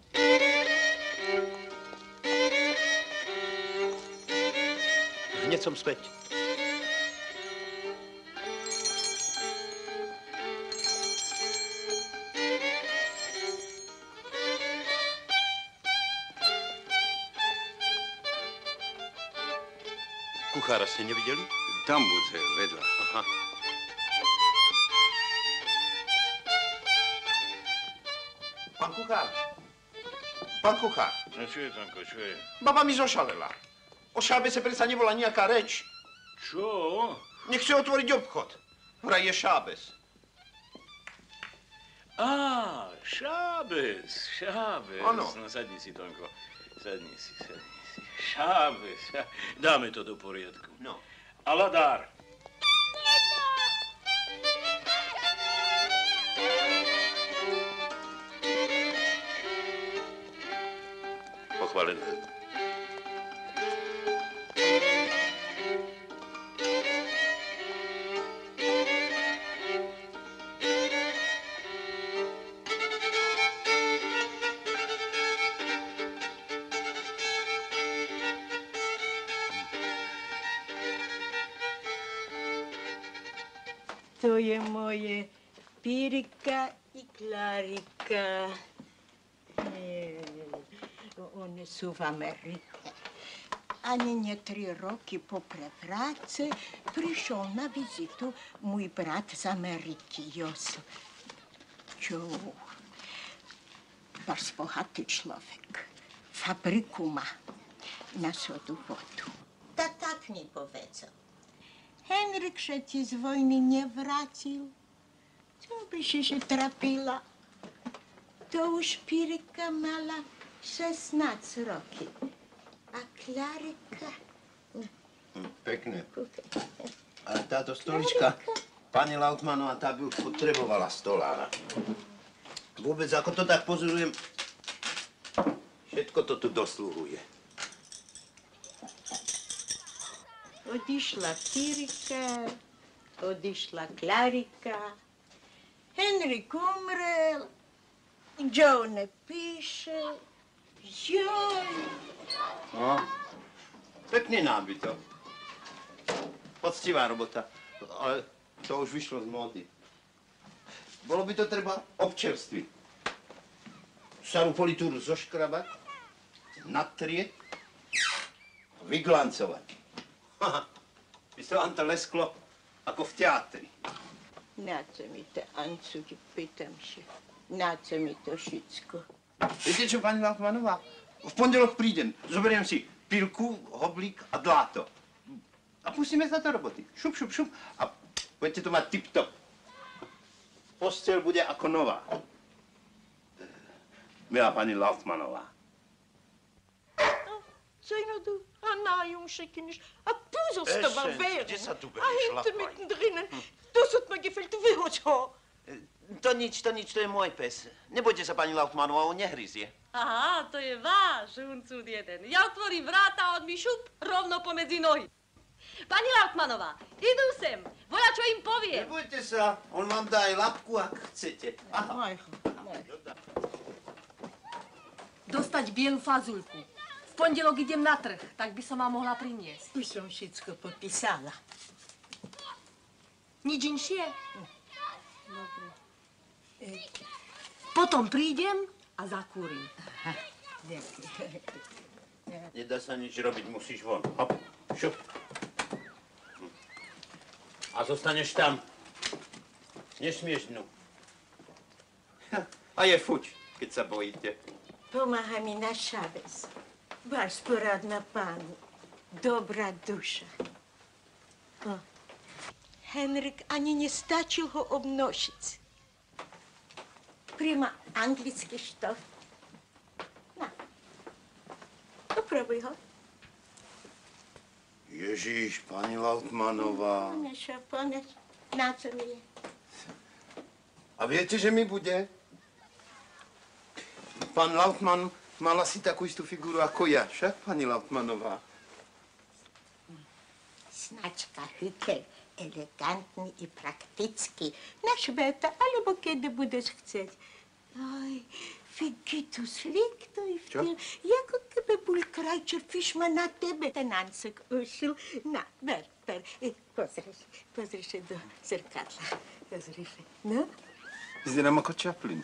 Hneď som späť. Kuchára ste nevideli? Tam bude, vedľa. Aha. Pán kuchár. Pán kuchár. No čo je, Tanko, čo je? Baba mi zošalela. O šábeze predsa nebola nejaká reč. Čo? Nechce otvoriť obchod. Vraj je šábez. Á, šábez. Áno. No sadni si, Tonko. Sadni si. Šábez. Dáme to do poriadku. No. Aladár. Pochválené. To je moje Pírika i Klárika. One sú v Amerike. Ani nie 3 roky po práce prišiel na vizitu môj brat z Ameriky, Josef. Čo? Váš bohatý človek. Fabriku má na sodu vodu. Tak mi povedal. Henrik sa ti z vojny nevrátil. Co by si się trapila? To už Pírika mala 16 roky. A Klárika... Pekné. Ale táto stolička, pani Lautmanová, tá by už potrebovala stolára. Vôbec, ako to tak pozorujem, všetko to tu dosluhuje. Odišla Pírika, odišla Klárika, Henrik umrel, Joe nepíše, joj. No, pekný nábytok. Poctivá robota, ale to už vyšlo z módy. Bolo by to treba občerstviť. Starú politúru zoškrabať natrieť a vyglancovať. By sa vám to lesklo ako v teatri. Na co mi to, Ancuť, pýtam sa. Na co mi to všetko? Viete čo, pani Lautmanová? V pondelok prídem, zoberiem si pilku, hoblík a dláto. A pustíme sa do roboty. Šup, šup, šup. A budete to mať tip-top. Posteľ bude ako nová. Milá pani Lautmanová. Zeynadu, Anna, Jungschickenis, a Puzelstobber wäre. A hinten mittendrin, das hat mir gefällt, du willst ho. To nič, to je môj pes. Nebojte sa, pani Lautmanová, on nehryzie. Aha, to je váš huncúd jeden. Ja otvorím vráta a on mi šup rovno pomedzi nohy. Pani Lautmanová, idú sem. Voľa, čo im poviem. Nebojte sa, on vám dá aj labku, ak chcete. Aha. Dostať bielu fazulku. V pondelok idem na trh, tak by som vám mohla priniesť. Už som všetko podpísala. Nič inšie? Dobre. Potom prídem a zakúrim. Nedá sa nič robiť, musíš von. Hop, šup. A zostaneš tam. Nesmieš dnu. A je fuč, keď sa bojíte. Pomáha mi naša vec. Váš poradná pánu. Dobrá duša. Henrik ani nestačil ho obnošiť. Prima anglický štof. Na. Upravuj ho. Ježíš, pani Lautmanová. Naša pane, na co mi je? A viete, že mi bude? Pán Lautman mal asi takú istú figuru ako ja, však, pani Lautmanová? Značka Hückel. Elegantný i praktický. Na šveta, alebo kedy budeš chcieť. Aj, figitus lik to je vtedy. Jako keby bol krajčer Fišma na tebe. Ten ancek ušil. Na, ber. Pozri sa do zrkadla. Pozri sa, no? Vyzerám ako Chaplin.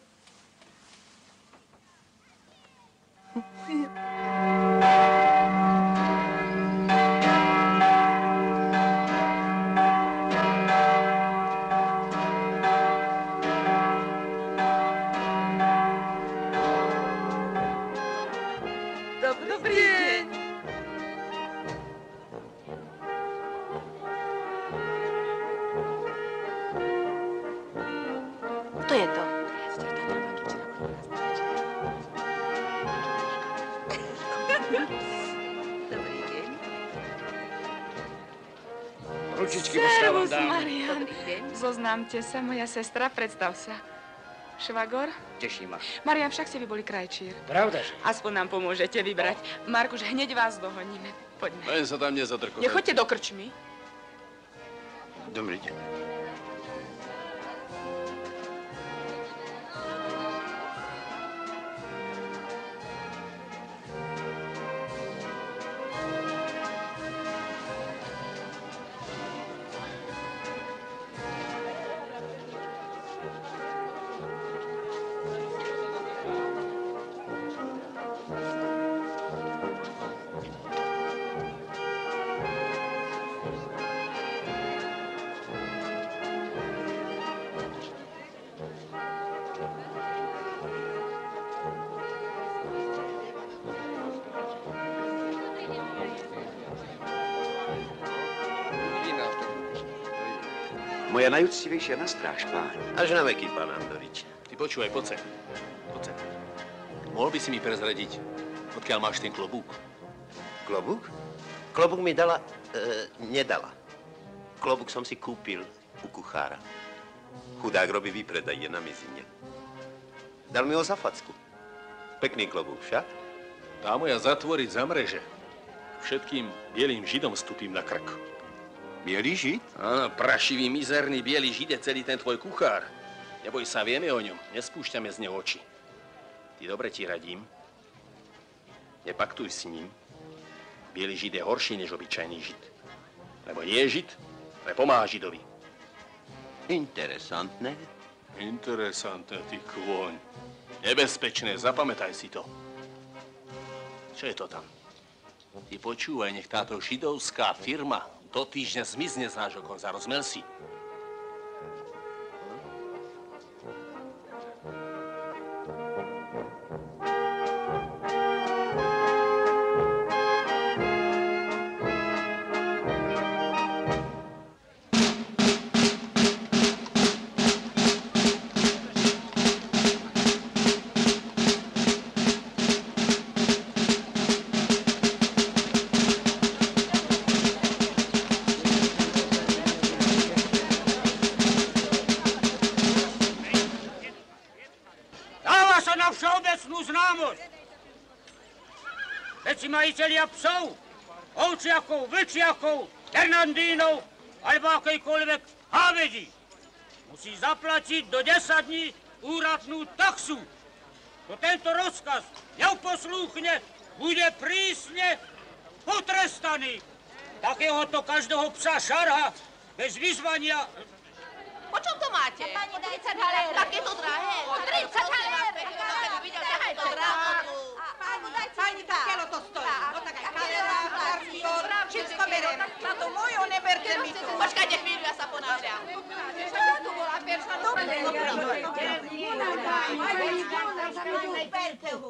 Zoznámte sa, moja sestra, predstav sa. Švagor? Teší ma. Marian, však ste vy boli krajčír. Pravdaže? Aspoň nám pomôžete vybrať. Markuš, hneď vás dohoníme. Poďme. Len sa tam nezadrkovať. Nechoďte do krčmy. Dobrý deň. Moja najúctivejšia na stráž, pán. Až na veky, pán Andorič. Ty počúvaj, poď sem. Mohol by si mi prezradiť, odkiaľ máš ten klobúk? Klobúk? Klobúk mi dala... nedala. Klobúk som si kúpil u kuchára. Chudák robí výpredaj, je na mizine. Dal mi ho za facku. Pekný klobúk, však? Dá moja zatvoriť za mreže. Všetkým bielým židom vstúpim na krk. Bielý žid? Áno, prašivý, mizerný bielý žid je celý ten tvoj kuchár. Neboj sa, vieme o ňom. Nespúšťame z neho oči. Ty dobre ti radím. Nepaktuj s ním. Bielý žid je horší než obyčajný žid. Lebo nie je žid, ale pomáha židovi. Interesantné. Interesantné, ty kôň. Nebezpečné, zapamätaj si to. Čo je to tam? Ty počúvaj, nech táto židovská firma do týždňa zmizne z nášho konca. Rozumel si? Všetci majitelia psov, ovčiakov, vlčiakov, hernandínov alebo akejkoľvek hávedí musí zaplatiť do 10 dní úradnú taxu. Kto tento rozkaz neuposlúchne, bude prísne potrestaný. Takéhoto každého psa šarha bez vyzvania. Po čom to máte? Pani, 30 halér. Tak je to drahé. 30 halér. Videl takúto drámotu. Pani, takélo to stojí. No tak aj kalera, kartión, všetko berem. Na to moju neberte mi to. Počkajte chvíľu, ja sa ponáhľam. Ja tu bola perša. Dobre. Berte ho.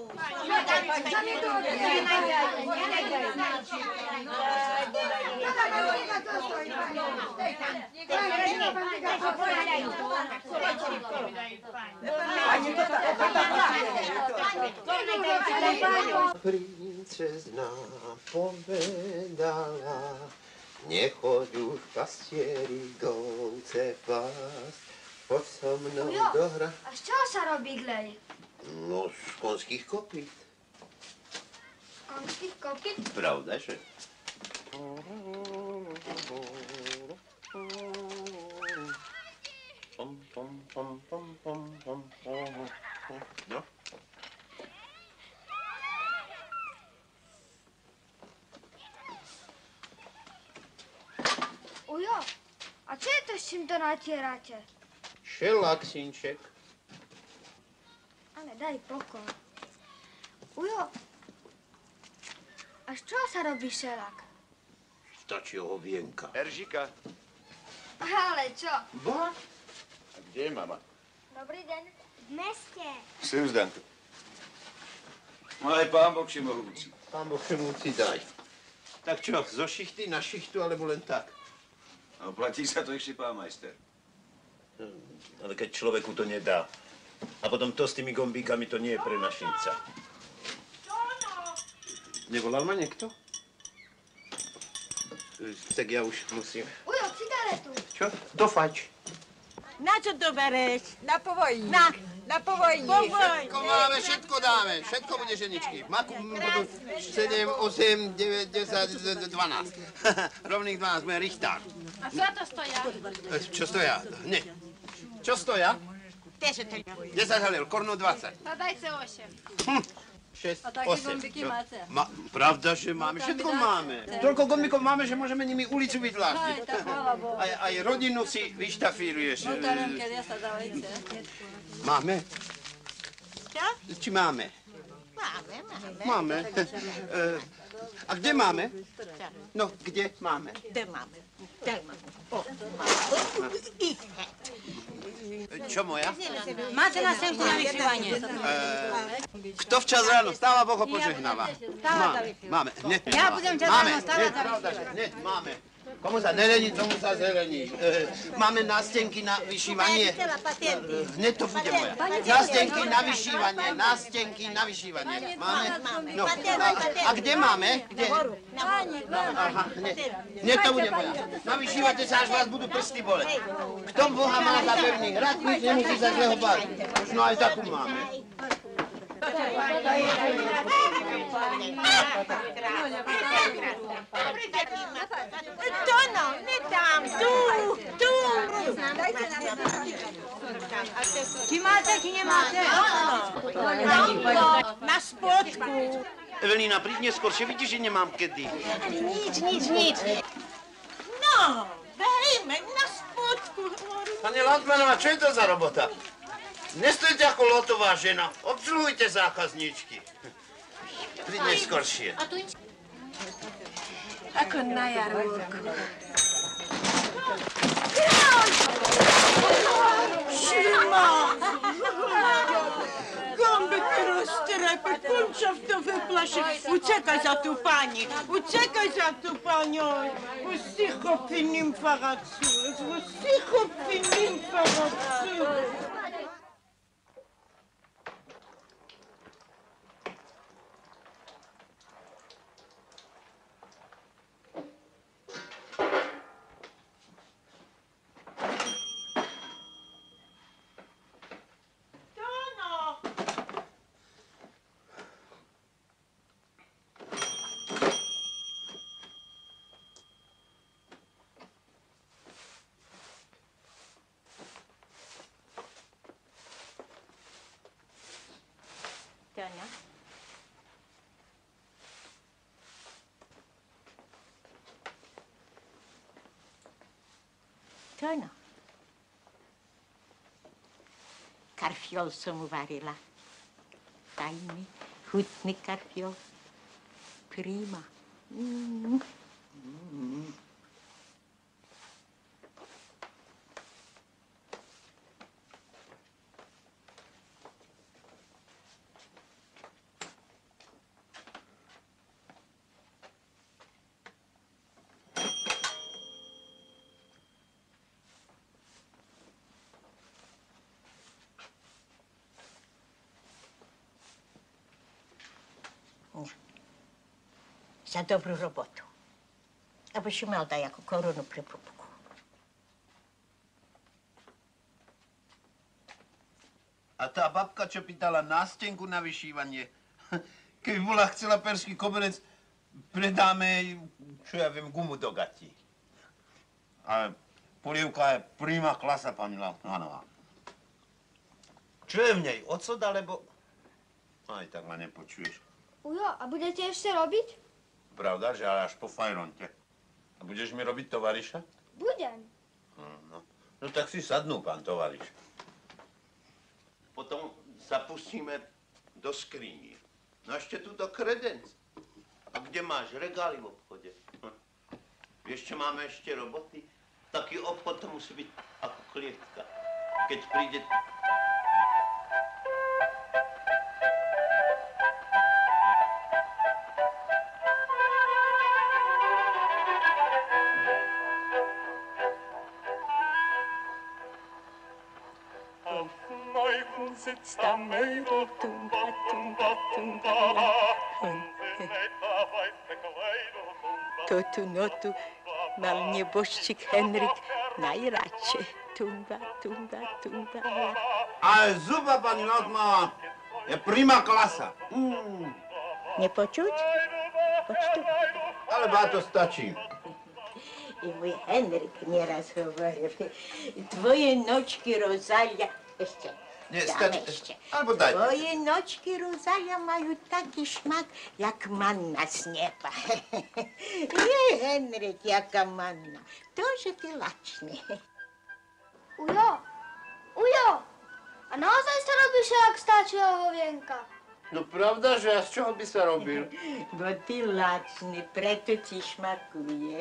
Princezna povedala, nechoď už pastieri govce pásť, poď so mnou do hra. A z čoho sa robí glej? No, z konských kopít. Konských kopít? Pravda, že? No. Ujo, a čo je to, s čím to natierate? Šelak, synček. Ale daj pokoj. Ujo, a z čoho sa robí šelak? Stačí hovienka. Eržika. Ale čo? Ba? A kde je mama? Dobrý deň. V meste. Sem, Zdanko. No aj pán Boh všemohúci. Pán Boh všemohúci daj. Tak čo, zo šichty na šichtu, alebo len tak? No, platí sa to ešte, pán majster. Ale keď človeku to nedá. A potom to s tými gombíkami, to nie je pre našinca. Nevolal ma niekto? Tak ja už musím. Ujo, cigaretu. Čo? Dofajč. Na čo to bereš? Na povojník. Na povojník. Všetko máme, všetko dáme. Všetko bude ženičky. Maku budú 7, 8, 9, 10, 12. Rovných 12, bude richtár. A čo to stoja? Čo stoja? Nie. Čo stoja? 10 halér, korno 20. To dajte 8. 6, A také 8. gombiky máte? Pravda, že máme, všetko máme. Toľko gombikov máme, že môžeme nimi ulicu vydláždiť. Aj, tak chvála Bohu. Aj rodinu si vyštafíruješ. No to neviem, keď ja sa dávajte. Máme? Čo? Či máme? Máme. A kde máme? No, kde máme? Kde máme? Čo moja? Máte na senku na vyšívanie. Kto včas ráno stáva, Boh ho požehnáva. Máme. Hneď Ja budem včas ráno stávať za vyšívanie. Hneď máme. Komu sa nelení, tomu sa zelení. Máme nástenky na vyšívanie. Hneď to bude moja. Nástenky na vyšívanie, nástenky na vyšívanie. Máme? No. A kde máme? Kde? Aha, hneď to bude moja. Navyšívate sa, až vás budú prsty boleť. Kto Boha má za pevný hrad, nič nemusí sa zleho báť. Už no aj takú máme. To no, ne tam, tu. Či máte, či nemáte? Na spodku. Evelína, príď neskôršie, vidíš, že nemám kedy. Nič. No, dajme na spodku. Pane Lautmanová, čo je to za robota? Nestojte ako lotová žena, obsluhujte zákazníčky. Príď neskoršie. Ako na jarmulku. Šimon! Gąby ty roztrypy, punczów to wyplaszy. Uciekaj za tu pani, uciekaj za tu panią. Usicho finim faracules, usicho finim faracules. Tono. Tono. Karfiol som uvarila. Tajný, chutný karfiol. Prima. Za dobrú robotu. Aby si mal dať ako korunu pre pupku. A tá babka, čo pýtala nástenku na vyšívanie, keby bola chcela perský koberec, predáme jej, čo ja viem, gumu do gatí. Ale polievka je prima klasa, pani Lautmanová. Čo je v nej? Ocot, alebo... Aj tak ma nepočuješ. Ujo, a budete ešte robiť? Pravda, že ale až po fajronte. A budeš mi robiť tovariša? Budem. No tak si sadnú, pán tovariš. Potom sa pustíme do skriní. No ešte tu do kredenc. A kde máš regály v obchode? Vieš, čo máme ešte roboty? Taký obchod to musí byť ako klietka. Keď príde... sitzt am Mädel, tumba, tumba, tumba, Totu notu mal nebožčík Henrik najradšej. Tumba, tumba, tumba. Ale zuba, pani Lautmanová, je prima klasa. Nepočuť? Počtu. Ale bá to stačí. I môj Henrik nieraz hovoril, tvoje nočky, Rozália, ešte. Nie, stačí. Alebo daj. Tvoje nočky, Rozália, majú taký šmak, jak manna z neba. Je, Henrik, jaká manna. To, že ty lačný. Ujo, Ujo, a naozaj sa robí šelak z táčieho hovienka? No pravda, že a z čoho by sa robil? Bo ty lačný, preto ti šmakuje.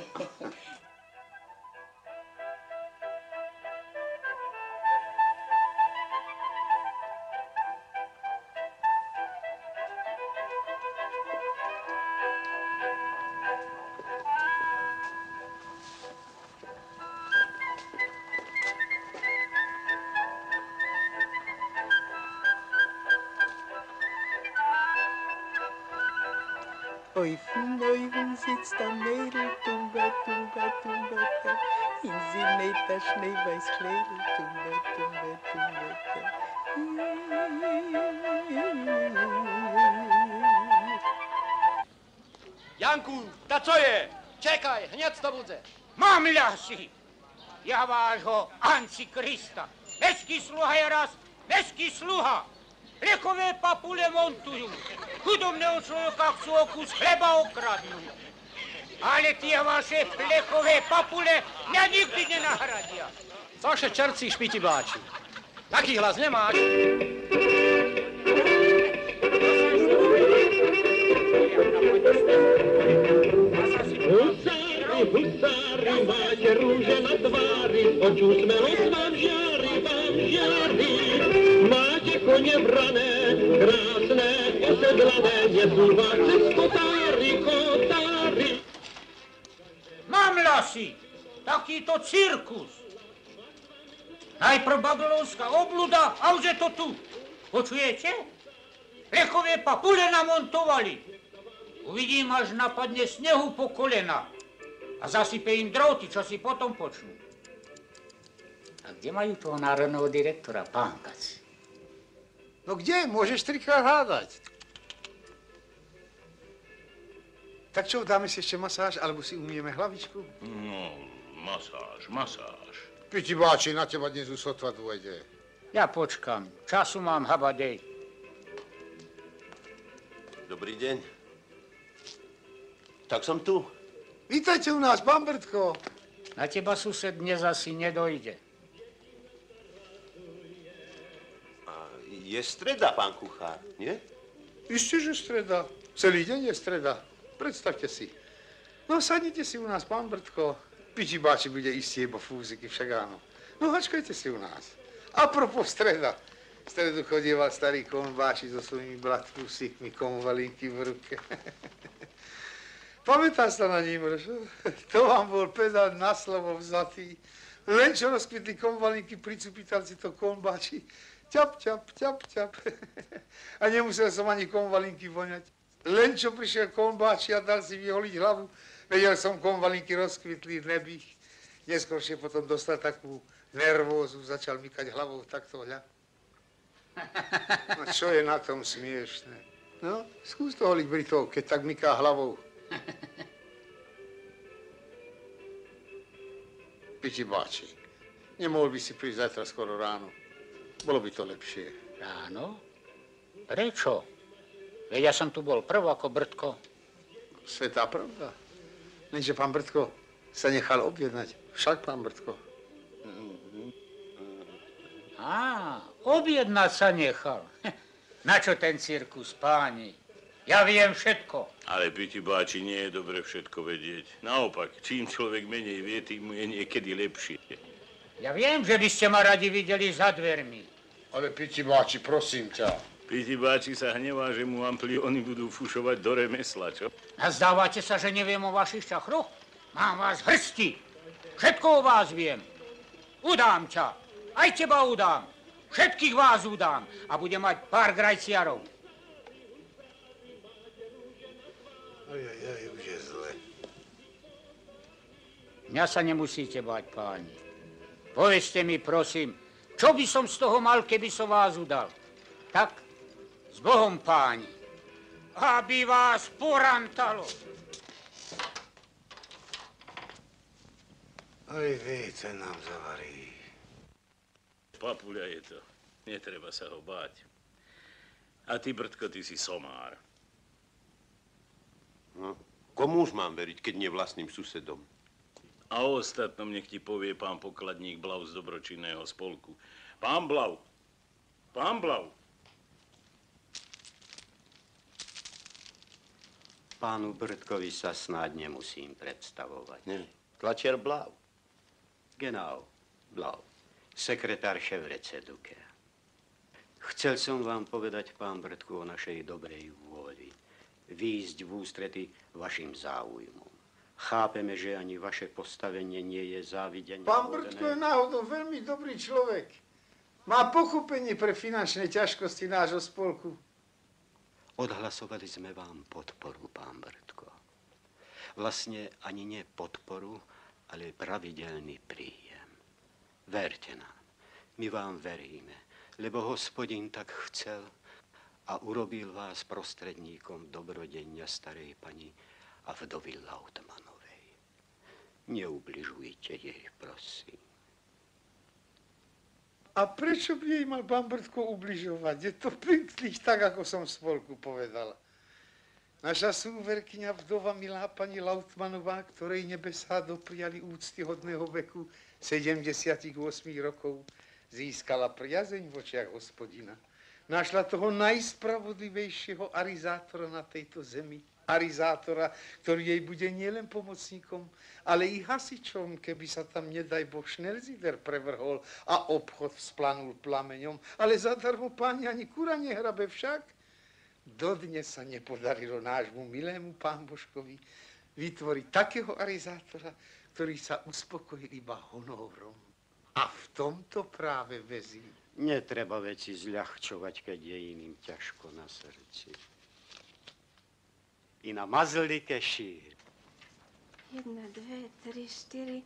Oi, Neuven sitzt am Mädel, tumba, tumba, tumba, ta. In sie näht das schneeweiß Kleidel, tumba, tumba, tumba, ta. Janku, ta co je? Čekaj, hneď to bude. Mám ľasi. Ja vášho Antikrista. Mestský sluha je raz, mestský sluha. Liekové papule montujú. Chudobného človeka chcú o kus chleba okradnúť. Ale tie vaše plechové papule mňa nikdy nenahradia. Cože čerci špitibáči. Taký hlas nemáš. Husári, máte rúže na tvári, oč úsmelosť vám žiari. Máte kone vrané, krásne, osedlané, nesú vás cez kotári. Mám lasy, takýto cirkus. Najprv babylonská obluda a už je to tu. Počujete? Pechové papule namontovali. Uvidím, až napadne snehu po kolena. A zasype im drôty, čo si potom počnú. A kde majú toho národného direktora, pán Kac? No kde? Môžeš trikrát hádať. Tak čo, dáme si ešte masáž, alebo si umieme hlavičku? No, masáž. Pitibáči, na teba dnes už sotva dôjde. Ja počkám. Času mám habadej. Dobrý deň. Tak som tu. Vítajte u nás, pán Brtko. Na teba, sused, dnes asi nedojde. Je streda, pán kuchár, nie? Isté, že streda. Celý deň je streda. Predstavte si. No, sadnite si u nás, pán Brtko. Pitibáči bude isté iba fúziky, však áno. No, hačkajte si u nás. Apropos streda. V stredu chodieval starý konbáči so svojimi bratkusíkmi, konvalinky v ruke. Pamätáš sa na ním, Rožo? To vám bol pedál na slovo vzatý. Len čo rozkvitli konvalinky, pricupítal si to konbáči. Ťap. A nemusel som ani konvalinky voňať. Len čo prišiel konbáči a dal si vyholiť hlavu, vedel som, konvalinky rozkvitli nebých. Neskôršie potom dostal takú nervózu, začal mykať hlavou takto, hľa. No čo je na tom smiešné? No, skús to holiť Britov, keď tak myká hlavou. Pitibáči, nemohol by si prísť zajtra skoro ráno. Bolo by to lepšie. Ráno? Prečo? Veď ja som tu bol prv ako Brtko. Svetá pravda. Lenže pán Brtko sa nechal objednať. Však, pán Brtko. Objednať sa nechal. Na čo ten cirkus, páni? Ja viem všetko. Ale, Pitibáči, nie je dobre všetko vedieť. Naopak, čím človek menej vie, tým mu je niekedy lepšie. Ja viem, že by ste ma radi videli za dvermi. Ale, Pitibáči, prosím ťa. Pitibáči sa hnevá, že mu amplióny budú fušovať do remesla, čo? A zdávate sa, že neviem o vašich čachroch? Mám vás hrsti. Všetko o vás viem. Udám ťa. Aj teba udám. Všetkých vás udám. A budem mať pár grajciarov. Už je zle. Mňa sa nemusíte báť, páni. Povedzte mi, prosím, čo by som z toho mal, keby som vás udal? Tak, s Bohom, páni. Aby vás porantalo. Oj, vejce nám zavarí. Papuľa je to. Netreba sa ho báť. A ty, Brtko, ty si somár. No, komu už mám veriť, keď nie vlastným susedom? A o ostatnom nech ti povie pán pokladník Blau z dobročinného spolku. Pán Blau! Pán Blau! Pánu Brtkovi sa snáď nemusím predstavovať. Nie. Tlačiar Blau. Genau, Blau. Sekretár Ševrezeduke. Chcel som vám povedať, pán Brtku, o našej dobrej vôli. Výjsť v ústrety vašim záujmom. Chápeme, že ani vaše postavenie nie je závidenie. Pán Brtko je náhodou veľmi dobrý človek. Má pochopenie pre finančné ťažkosti nášho spolku. Odhlasovali sme vám podporu, pán Brtko. Vlastne ani nie podporu, ale pravidelný príjem. Verte nám, my vám veríme, lebo Hospodin tak chcel a urobil vás prostredníkom dobrodenia starej pani a vdovy Lautmanovej. Neubližujte jej, prosím. A prečo by jej mal pán Brtko ubližovať? Je to prinktlich tak, ako som v spolku povedal. Naša súverkyňa vdova milá pani Lautmanová, ktorej nebesá dopriali úctyhodného veku 78 rokov, získala priazeň v očiach Hospodina. Našla toho najspravodlivejšieho arizátora na tejto zemi arizátora, ktorý jej bude nielen pomocníkom, ale i hasičom, keby sa tam, nedaj Boh, Schnellsieder prevrhol a obchod vzplanul plameňom. Ale zadarmo, páni, ani kura nehrabe však. Dodnes sa nepodarilo nášmu milému pán Božkovi vytvoriť takého arizátora, ktorý sa uspokojil iba honorom. A v tomto práve vezí. Netreba veci zľahčovať, keď je iným ťažko na srdci. I na mazlike šír. 1, 2, 3, 4,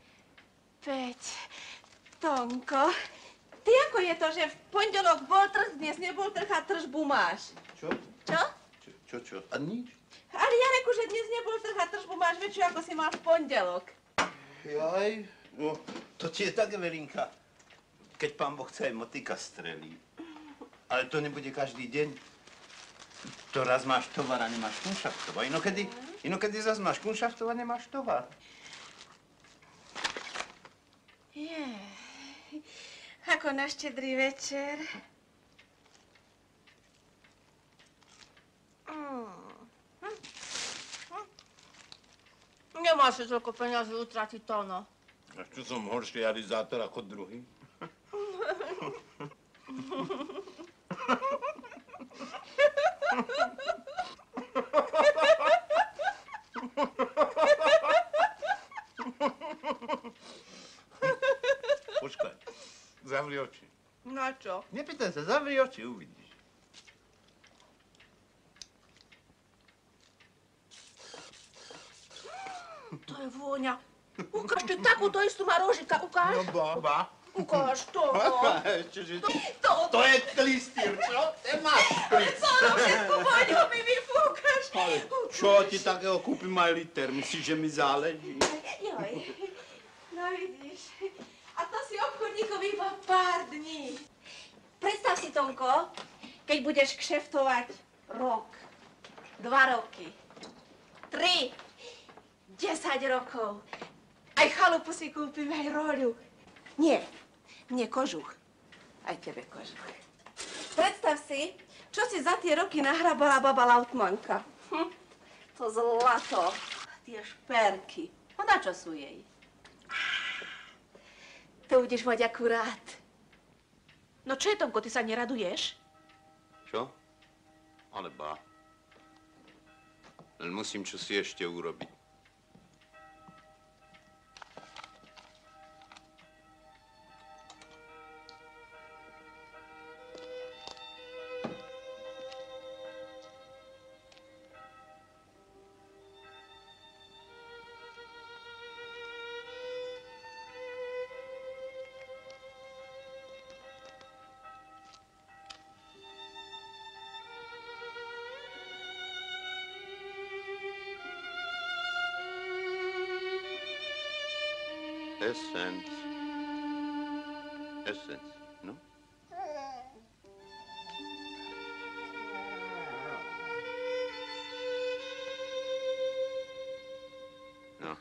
5. Tonko, ty ako je to, že v pondelok bol trh, dnes nebol trh a tržbu máš? Čo? Čo? Čo? A nič? Ale ja reku, že dnes nebol trh a tržbu máš väčšiu, ako si mal v pondelok. Jaj, no, to ti je tak, Evelinka. Keď pán Boh chce, aj motika strelí. Ale to nebude každý deň. To raz máš tovar a nemáš kunšaftova. Inokedy zase máš kunšaftova a nemáš tovar. Ako na štedrý večer. Nemáš si toľko peniazy utratiť, Tono. A čo som horší arizátor ako druhý? Počkaj, zavri oči. Na čo? Nepýtaj sa, zavri oči, uvidíš. To je vôňa. Ukáž, ty takúto istú má rožika, ukáž. No baba. Ukáž to. To je klistýr, čo? Ty máš klistýr. Co, no všetku voňu mi vyfúkaš. Ale čo ti takého kúpim aj liter? Myslíš, že mi záleží? Joj, no vidíš. A to si obchodníkovi iba pár dní. Predstav si, Tonko, keď budeš kšeftovať rok, 2 roky, 3, 10 rokov. Aj chalupu si kúpim, aj roľu. Nie kožuch. Aj tebe kožuch. Predstav si, čo si za tie roky nahrabala baba Lautmanka. To zlato, tie šperky. No na čo sú jej? To budeš mať akurát. No čo je, Tomko, ty sa neraduješ? Čo? Ale bá. Len musím čosi ešte urobiť. Essence, no? No.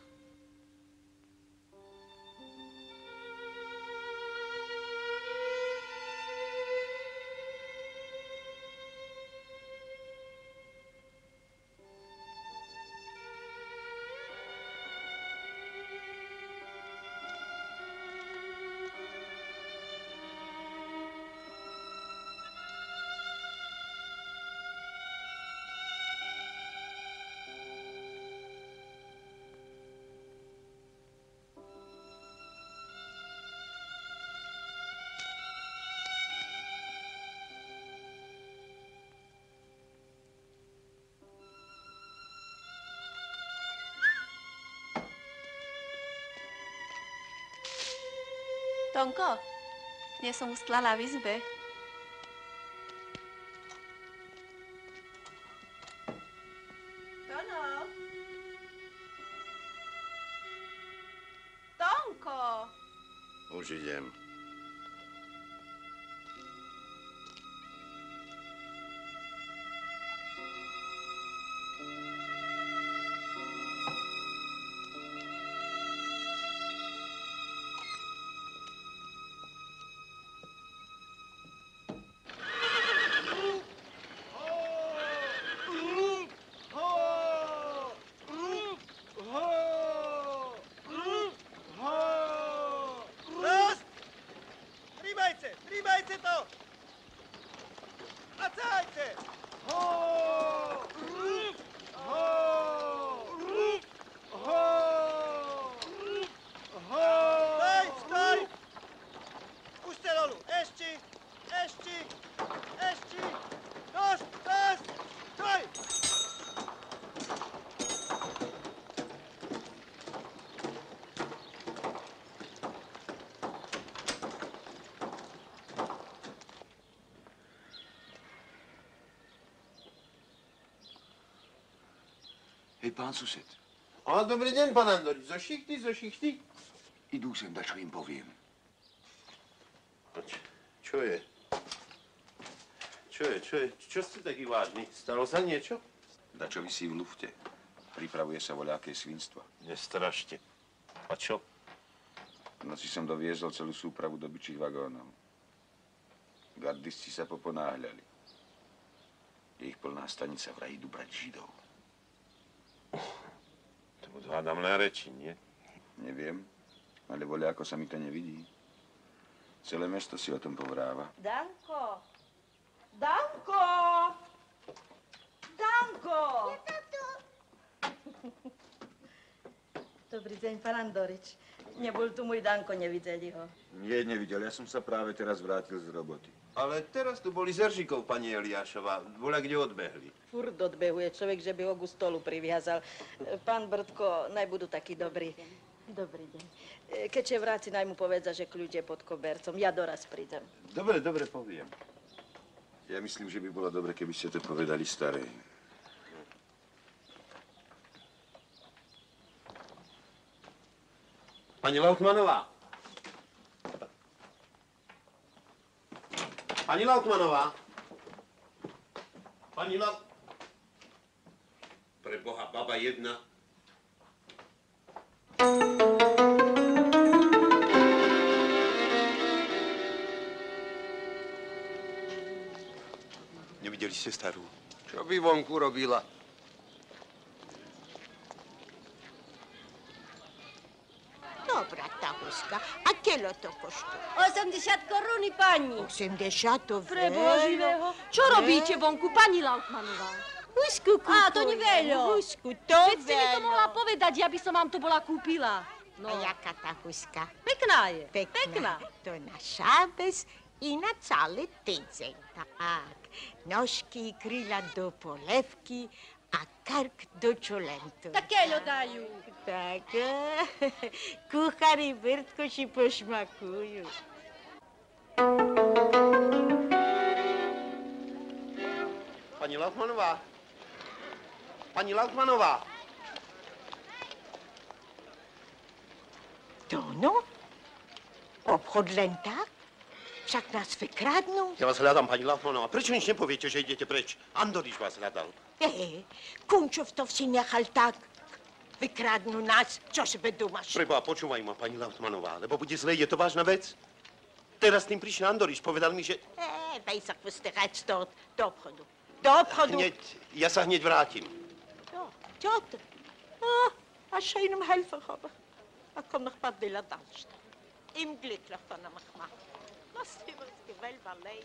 Tonko, dnes som ustlala v izbe. Tono. Tonko. Už idem. Hej, pán sused. A, dobrý deň, pán Andorič. Zo šichty? Idú sem, dačo im poviem. Čo je? Čo ste taký vážny? Stalo sa niečo? Dačo visí v lufte. Pripravuje sa voľaké svinstva. Nestrašte. A čo? V noci som doviezol celú súpravu do byčích vagónov. Gardisti sa poponáhľali. Je ich plná stanica, vraj idú brať Židov. To budú hádamné reči, nie? Neviem, ale voľako sa mi to nevidí. Celé mesto si o tom povráva. Danko! Danko! Danko! Je to tu. Dobrý deň, pán Andorič. Nebol tu môj Danko, nevideli ho. Nie, nevidel. Ja som sa práve teraz vrátil z roboty. Ale teraz tu boli s Eržikov, pani Eliášová. Voľa kde odbehli. Furt odbehuje človek, že by ho k stolu priviazal. Pán Brdko, naj budú takí dobrí. Dobrý deň. Keďže vráci, naj mu povedza, že kľúč je pod kobercom. Ja doraz prídem. Dobre, poviem. Ja myslím, že by bolo dobre, keby ste to povedali starej. Pani Lautmanová. Pani Lautmanová. Pre Boha, baba jedna. Nevideli ste starú? Čo by vonku robila? Dobrá tá huska. A keľo to koštuje? 80 koruny, pani. 80 to Pre Boživého. Čo robíte vonku, pani Lautmanová? Husku kúpujem. Á, to nie veľo. Husku, to Veď ste mi to mohla povedať, ja by som vám to bola kúpila. No. A jaká tá huska? Pekná je. Pekná. To na šábes i na celý týždeň. Tak. Nožky, kryla do polevky a kark do čolentu. Tak keľo dajú. Tak. Kuchári Bertko si pošmakujú. Pani Lautmanová. Pani Lautmanová. Tono? Obchod len tak? Však nás vykradnú. Ja vás hľadám, pani Lautmanová. Prečo nič nepoviete, že idete preč? Andoriš vás hľadal. Kunčov to si nechal tak. Vykradnú nás, čo si bedúmaš? Preboha, počúvaj ma, pani Lautmanová, lebo bude zle, je to vážna vec. Teraz tým prišiel Andoriš, povedal mi, že... Daj sa chvostekať do obchodu. Do obchodu. Ja sa hneď vrátim. Čo to? Als je hem helpen hebben, dan kom nog wat willen dansen. Im glücklich van hem gemaakt. Was die was geweldig alleen.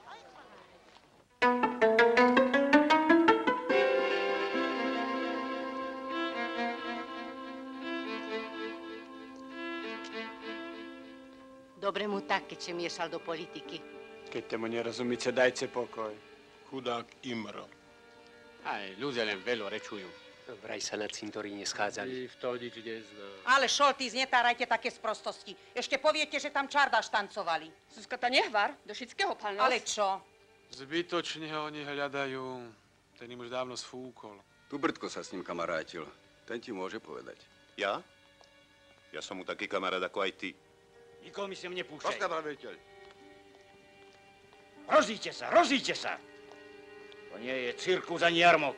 Dobre mu tak, keď si miešal do politiky. Keď tomu nerozumíte, dajte pokoj. Chudák Imro. Aj, ľudia len veľa rečujú. Vraj sa na cintoríne schádzali. V to nič neznám. Ale Šoltís, netárajte také sprostosti. Ešte poviete, že tam čardáš tancovali. Zuzka, ta nehvar, do všetkého palnosť. Ale čo? Zbytočne ho oni hľadajú. Ten im už dávno sfúkol. Tu Brdko sa s ním kamarátil. Ten ti môže povedať. Ja? Ja som mu taký kamarát ako aj ty. Nikoho mi sem nepúšťaj. Rozkaz, veliteľ. Rozíďte sa! To nie je cirkus ani jarmok.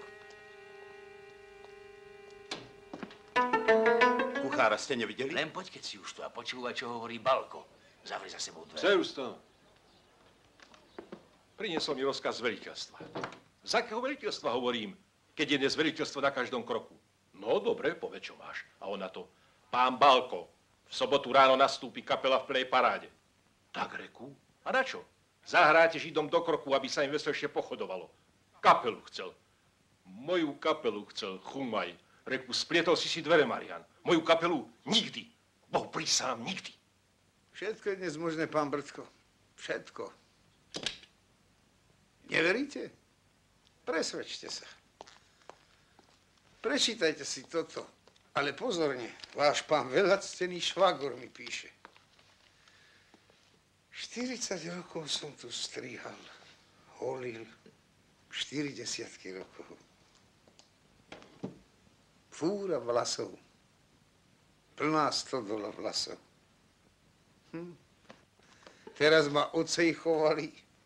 Kuchára ste nevideli? Len poď, keď si už tu a počúvaj, čo hovorí Balko. Zavri za sebou dvere. Seustano. Priniesol mi rozkaz z veliteľstva. Z akého veliteľstva hovorím, keď je dnes veliteľstvo na každom kroku? No, dobre, povedz, čo máš. A on na to, pán Balko, v sobotu ráno nastúpi kapela v plnej paráde. Tak reku. A na čo? Zahráte Židom do kroku, aby sa im veselšie pochodovalo. Kapelu chcel. Moju kapelu chcel, chumaj. Reku, splietol si dvere, Marian. Moju kapelu nikdy. Boh prísám, nikdy. Všetko je dnes možné, pán Brdko. Všetko. Neveríte? Presvedčte sa. Prečítajte si toto. Ale pozorne, váš pán veľactený švagor mi píše. 40 rokov som tu strihal, holil, 40 rokov. fúra vlasov. Plná stodola vlasov. Teraz ma ocejchovali,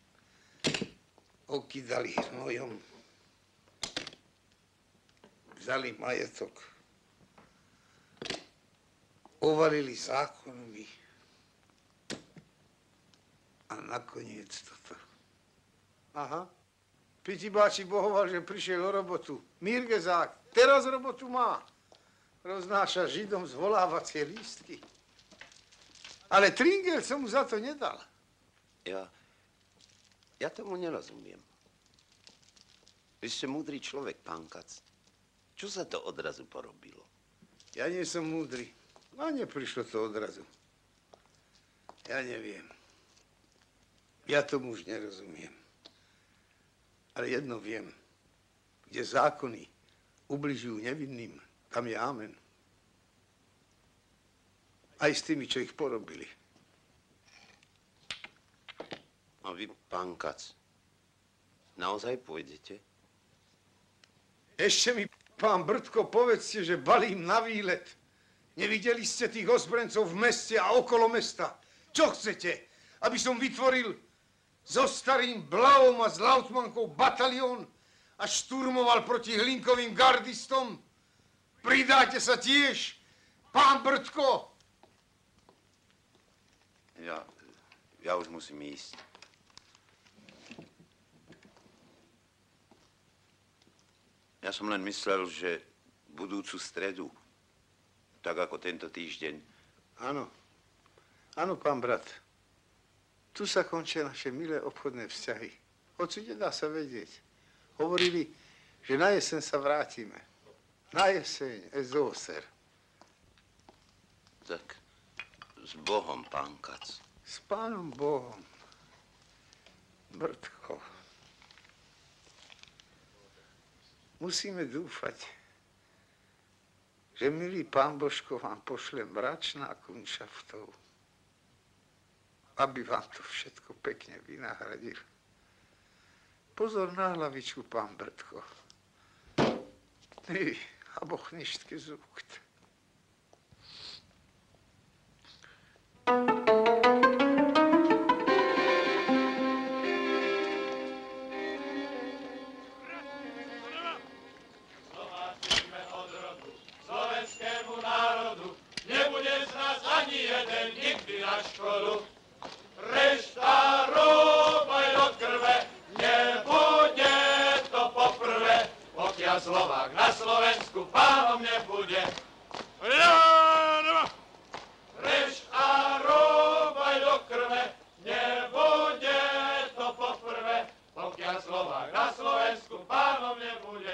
okydali hnojom. Vzali majetok. Ovalili zákonmi. A nakoniec toto. Aha. Pitibáči bohoval, že prišiel o robotu. Mirgezák, teraz robotu má. Roznáša Židom zvolávacie lístky. Ale Tringel som mu za to nedal. Ja tomu nerozumiem. Vy ste múdry človek, pán Kac. Čo sa to odrazu porobilo? Ja nie som múdry. A neprišlo to odrazu. Ja neviem. Ja tomu už nerozumiem. Ale jedno viem. Kde zákony ubližujú nevinným, tam je amen. Aj s tými, čo ich porobili. A vy, pán Kac, naozaj pôjdete? Ešte mi, pán Brdko, povedzte, že balím na výlet. Nevideli ste tých ozbrojencov v meste a okolo mesta? Čo chcete? Aby som vytvoril so starým Blavom a s Lautmankou batalión a šturmoval proti Hlinkovým gardistom? Pridáte sa tiež, pán Brdko? Ja už musím ísť. Ja som len myslel, že budúcu stredu, tak ako tento týždeň. Áno. Áno, pán brat. Tu sa končia naše milé obchodné vzťahy. Hoci nedá sa vedieť. Hovorili, že na jeseň sa vrátime. Na jeseň, Ezoser. Tak s Bohom, pán Kac. S pánom Bohom. Brdko. Musíme dúfať, že milý pán Božko vám pošle mračná kunšaftov, aby vám to všetko pekne vynahradil. Pozor na hlavičku, pán Brdko. Ty, a Boh ništ gesucht. Slovák na Slovensku pánom nebude. Reš a rúbaj do krve, nebude to poprvé, pokiaľ Slovák na Slovensku pánom nebude.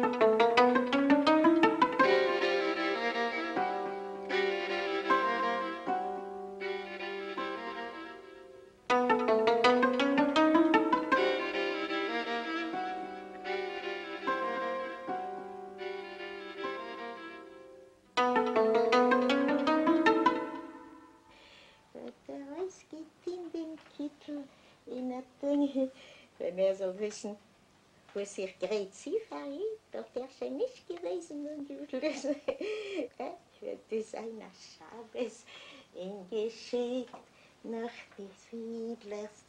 Wenn wir so wissen, wo sich Grezi verriet, doch der ist ja nicht gewesen und Judas wird es einer Schabes in geschickt nach des Fiedlers.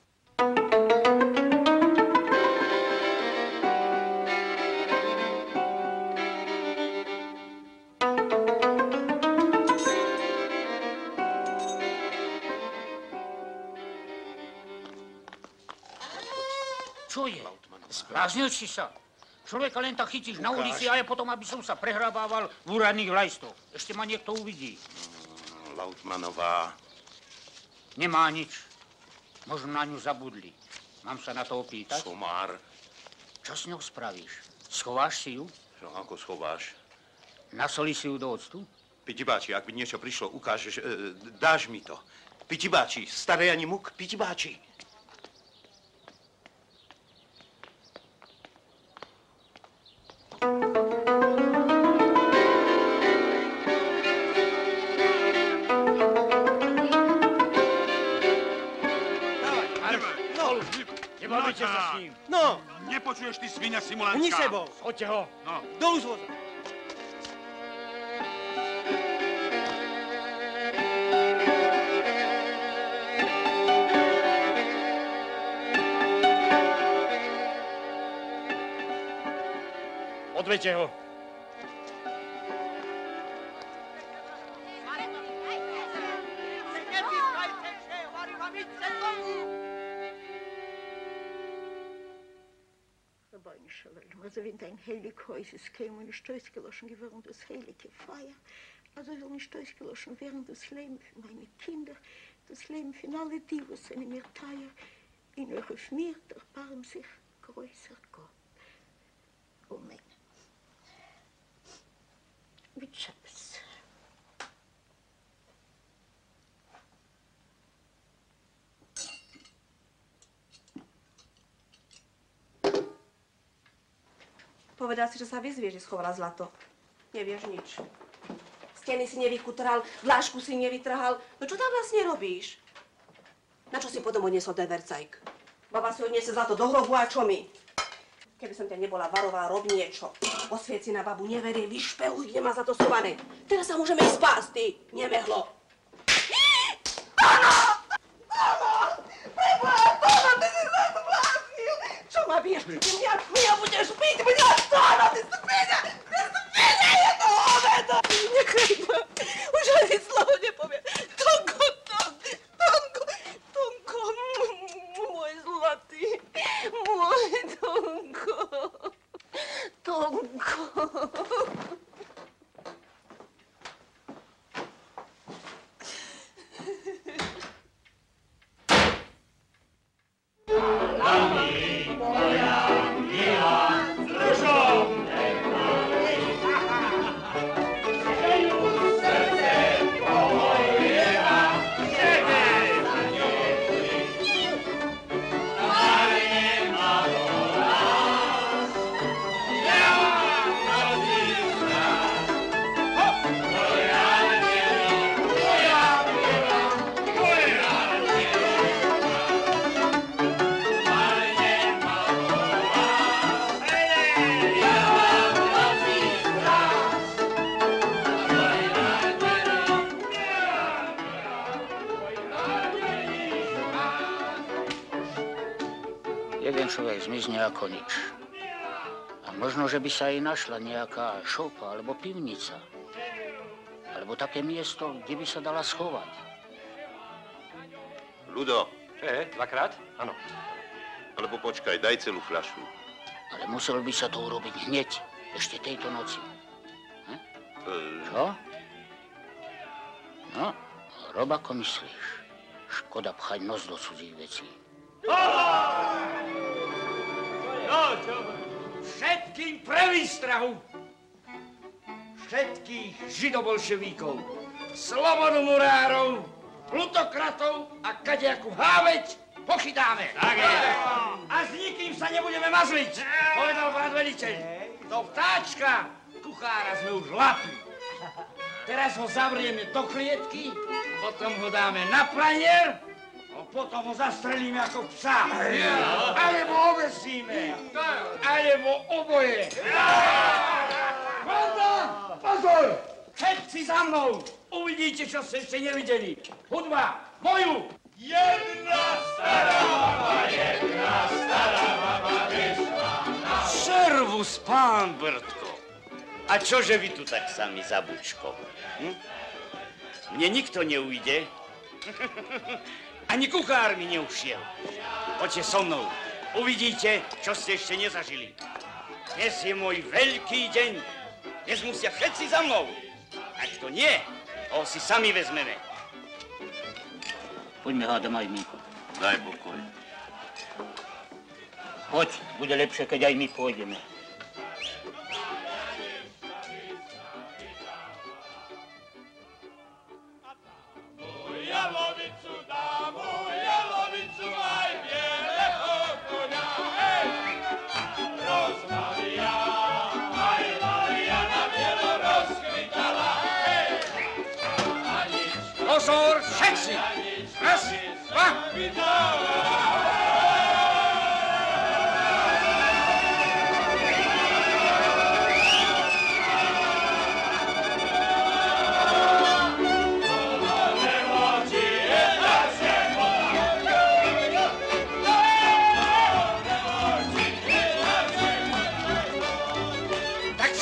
Čo je? Zbláznil si sa? Človeka len tak chytíš na ulici a ja potom, aby som sa prehrabával v úradných lajstoch. Ešte ma niekto uvidí. Lautmanová. Nemá nič. Možno na ňu zabudli. Mám sa na to opýtať? Somár. Čo s ňou spravíš? Schováš si ju? Čo, ako schováš? Nasolí si ju do octu? Pitibáči, ak by niečo prišlo, ukážeš, dáš mi to. Pitibáči, starý ani muk, pitibáči. Nebavite sa s ním. No. Nepočuješ ty svinia simulantská. Uní sebou. Choďte ho. No. Dolu z voza. Pošlete ho. Also wenn dein heilig Häuses käme und nicht durchgeloschen während das heilige Feier, also will nicht durchgeloschen während das Leben für meine Kinder, das Leben für alle die, was sind mir teuer, in eure mir erbarm sich größer Gott. Amen. Mit Schatz. Povedal si, že sa vyzvieš, že schovala zlato. Nevieš nič. Steny si nevykutral, vlášku si nevytrhal. No čo tam vlastne robíš? Na čo si potom odniesol ten vercajk? Baba si odniesie zlato do hrobu a čo mi? Keby som ťa nebola varová, rob niečo. Osvieci na babu, neverie, vyšpeluj, nemá za to schované. Teraz sa môžeme ísť spásť, ty, nemehlo. Áno! Áno! Preboha, Pána, ty si sa zbláznil! Čo ma biješ? Ty mňa budeš piť, mňa stáno, ty stupeňa! Ty stupeňa, je to ovedo! Nechaj ma, už ani slovo nepoviem. Tonko, môj zlatý, môj Tonko. Jeden človek zmizne ako nič. A možno, že by sa aj našla nejaká šopa alebo pivnica. Alebo také miesto, kde by sa dala schovať. Ludo. Čo je? Dvakrát? Áno. Alebo počkaj, daj celú fľašu. Ale muselo by sa to urobiť hneď, ešte tejto noci. Čo? No, rob ako myslíš. Škoda pchať nos do cudzích vecí. No, čo? Všetkým pre výstrahu! Všetkých židobolševíkov, slobodomurárov, plutokratov a kadejakú háveť pochytáme. Tak je. A s nikým sa nebudeme mazliť, povedal brat veliteľ. Do vtáčka kuchára sme už lapli. Teraz ho zavrieme do klietky, potom ho dáme na pranier, a potom ho zastrelíme ako psa. Alebo obesíme. Alebo oboje. Banda! Pozor! Všetci za mnou! Uvidíte, čo ste ešte nevideli. Hudba, moju! Jedna stará baba vyšla. Servus, pán Brtko. A čože vy tu tak sami za bučkou? Mne nikto neujde. Ani kuchár mi neušiel. Poďte so mnou. Uvidíte, čo ste ešte nezažili. Dnes je môj veľký deň. Dnes musia všetci za mnou. Ak to nie, ho si sami vezmeme. Poďme hádam aj my. Daj pokoj. Poď, bude lepšie, keď aj my pôjdeme. Pozor, všetci! Raz, dva! Tak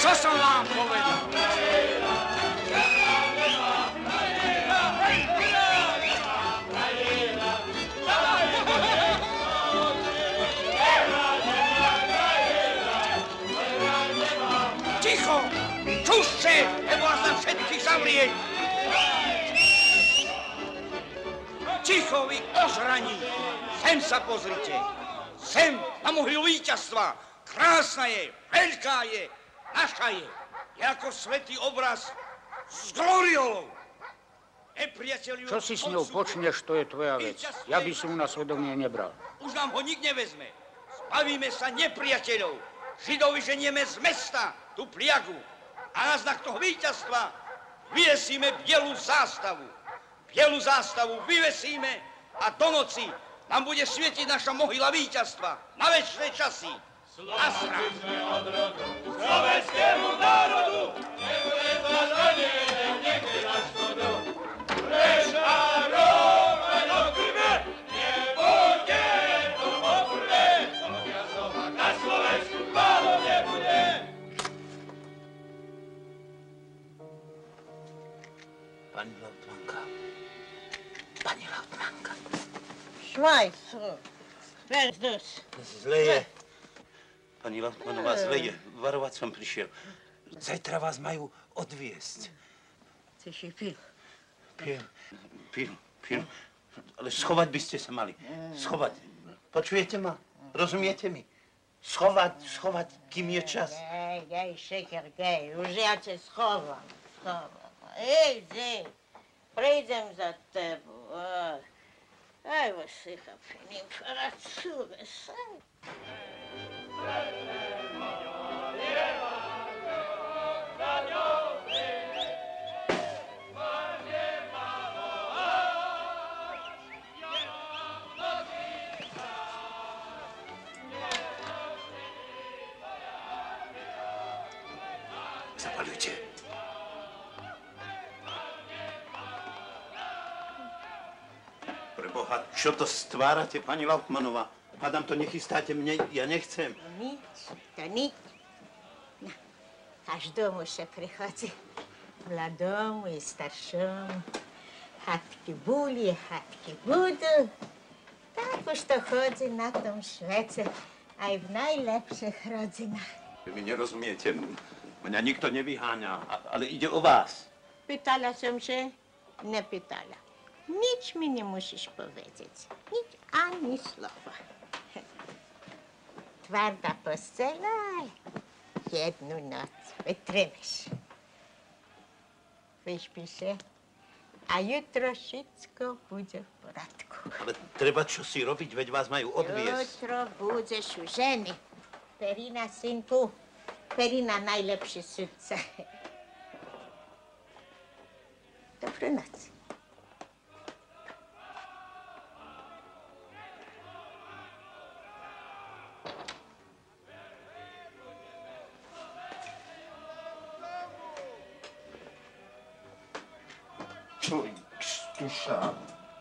Ticho, vy ožraní! Sem sa pozrite! Sem, na mohylu víťazstva! Krásna je, veľká je, naša je! Je ako svätý obraz s gloriolou! Nepriateľ... Čo si s ňou počneš, to je tvoja vec. Ja by som ju na svedomie nebral. Už nám ho nik nevezme. Zbavíme sa nepriateľov. Židov vyženieme z mesta, tú pliagu. A na znak toho víťazstva vyvesíme bielú zástavu. Bielú zástavu vyvesíme a do noci nám bude svietiť naša mohyla víťazstva na večné časy. Slobodní sme od rodu, slovenskému národu, nebude zlažanie, niekde na škodu. Rež a rovať do krve, nebude to poprvé, pokia slova na Slovensku málo nebude. Pani Lautmanka. Pani Lautmanka. Švajcu, Vezdus. Zle je. Pani Lautmanová, zle je. Varovať som prišiel. Zajtra vás majú odviesť. Ty si pil? Pil. Ale schovať by ste sa mali. Schovať. Počujete ma? Rozumiete mi? Schovať, kým je čas. Gej, šeker, gej, už ja te schovam. Ej, prídem za tebu. Evo si chapinim, pracuje sa. Zapaľujte. Preboha, čo to stvárate, pani Lautmanová? Hádam, to nechystáte mne, ja nechcem. Nič. No, každému sa prichodí. Mladomu i staršomu. Chatky boli, chatky budú. Tak už to chodí na tom svete. Aj v najlepších rodinách. Vy mi nerozumiete. Mňa nikto nevyháňa, ale ide o vás. Pytala som, že nepytala. Nič mi nemusíš povedať. Nič ani slova. Tvrdá postela, jednu noc vytrveš. Vyšpíš sa a jutro všetko bude v poradku. Ale treba čosi robiť, veď vás majú odviesť. Jutro budeš u ženy. Perina, synku. Perina, najlepší sudca. Dobrú noc. Človek stušám.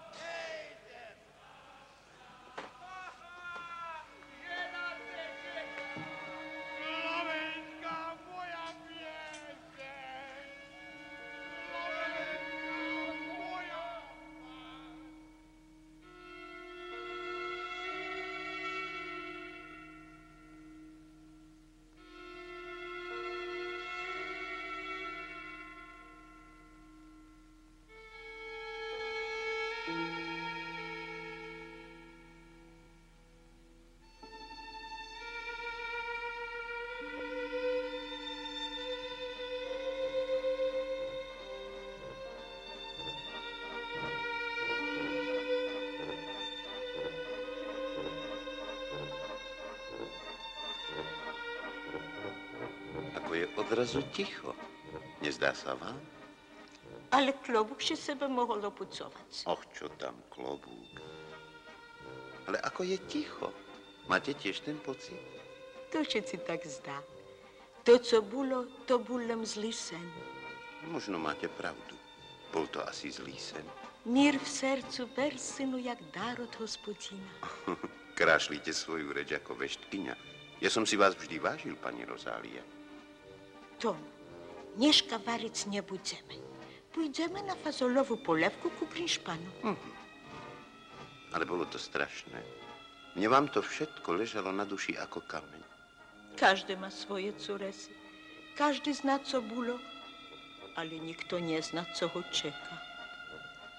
Je odrazu ticho. Nezdá sa vám? Ale klobúk si sebe mohol opucovať. Och, čo tam klobúk. Ale ako je ticho? Máte tiež ten pocit? To všetci tak zdá. To, co bolo, to bol len zlý sen. Možno máte pravdu. Bol to asi zlý sen. Mír v sercu ber, synu, jak dar od hospodina. Krášlite svoju reč ako veštkyňa. Ja som si vás vždy vážil, pani Rozália. Tom, dneška variť nebudeme. Pôjdeme na fazolovú polevku ku Prinšpanu. Ale bolo to strašné. Mne vám to všetko ležalo na duši ako kameň. Každý má svoje curesy. Každý zná, co bolo, ale nikto nezná, co ho čeká.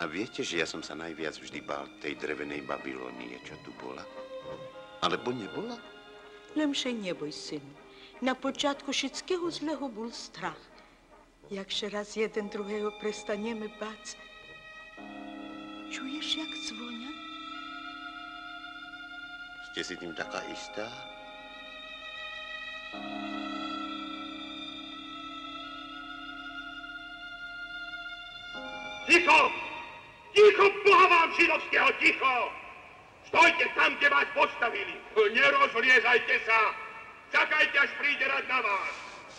A viete, že ja som sa najviac vždy bál tej drevenej Babylónie, čo tu bola? Alebo nebola? Lemšej neboj, synu. Na počiatku všetkého zlého bol strach. Jakže raz jeden druhého prestanieme báť. Čuješ, jak zvonia? Ste si tým taká istá? Ticho! Ticho, Boha vám židovského, ticho! Stojte tam, kde vás postavili. Nerozliezajte sa. Čakajte, až príde rad na vás.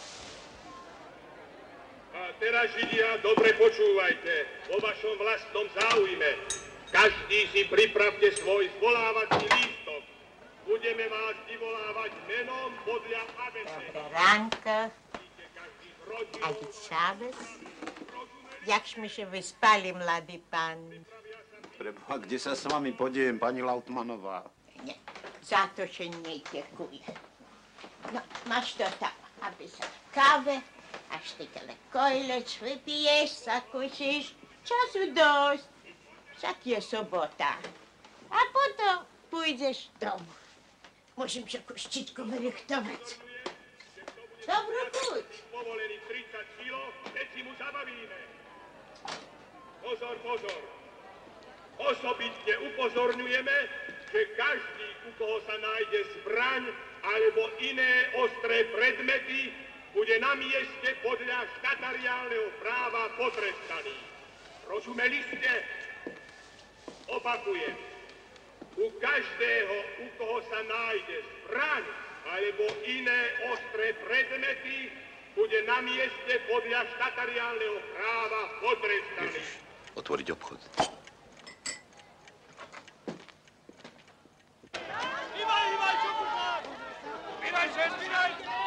A teraz, Židia, dobre počúvajte. O vašom vlastnom záujme. Každý si pripravte svoj zvolávací lístok. Budeme vás vyvolávať menom podľa abecedy. Dobré ránko. A teď šábes. Jakśmy się wyspali, mladý pán? Preboha, kde sa s vami podiem, pani Lautmanová? Nie, za to się nie dziękuję. No, masz to tam, aby sa kawę, aż ty tyle kojlec wypijesz, zakusisz. Czasu dość. Však je sobota. A potom pójdziesz domov. Môžem sa koštičko vyrychtovať. Dobrú chuť. Povolený 30 kilo, keď si mu zabavíme. Pozor, pozor. Osobitne upozorňujeme, že každý, u koho sa nájde zbraň alebo iné ostré predmety, bude na mieste podľa štatariálneho práva potrestaný. Rozumeli ste? Opakujem. U každého, u koho sa nájde zbraň alebo iné ostré predmety, bude na mieste podľa štatariálneho práva potrestaný. Ježiš, otvoriť obchod. Ivaj, čo tu máš? Vydaj sa, vydaj!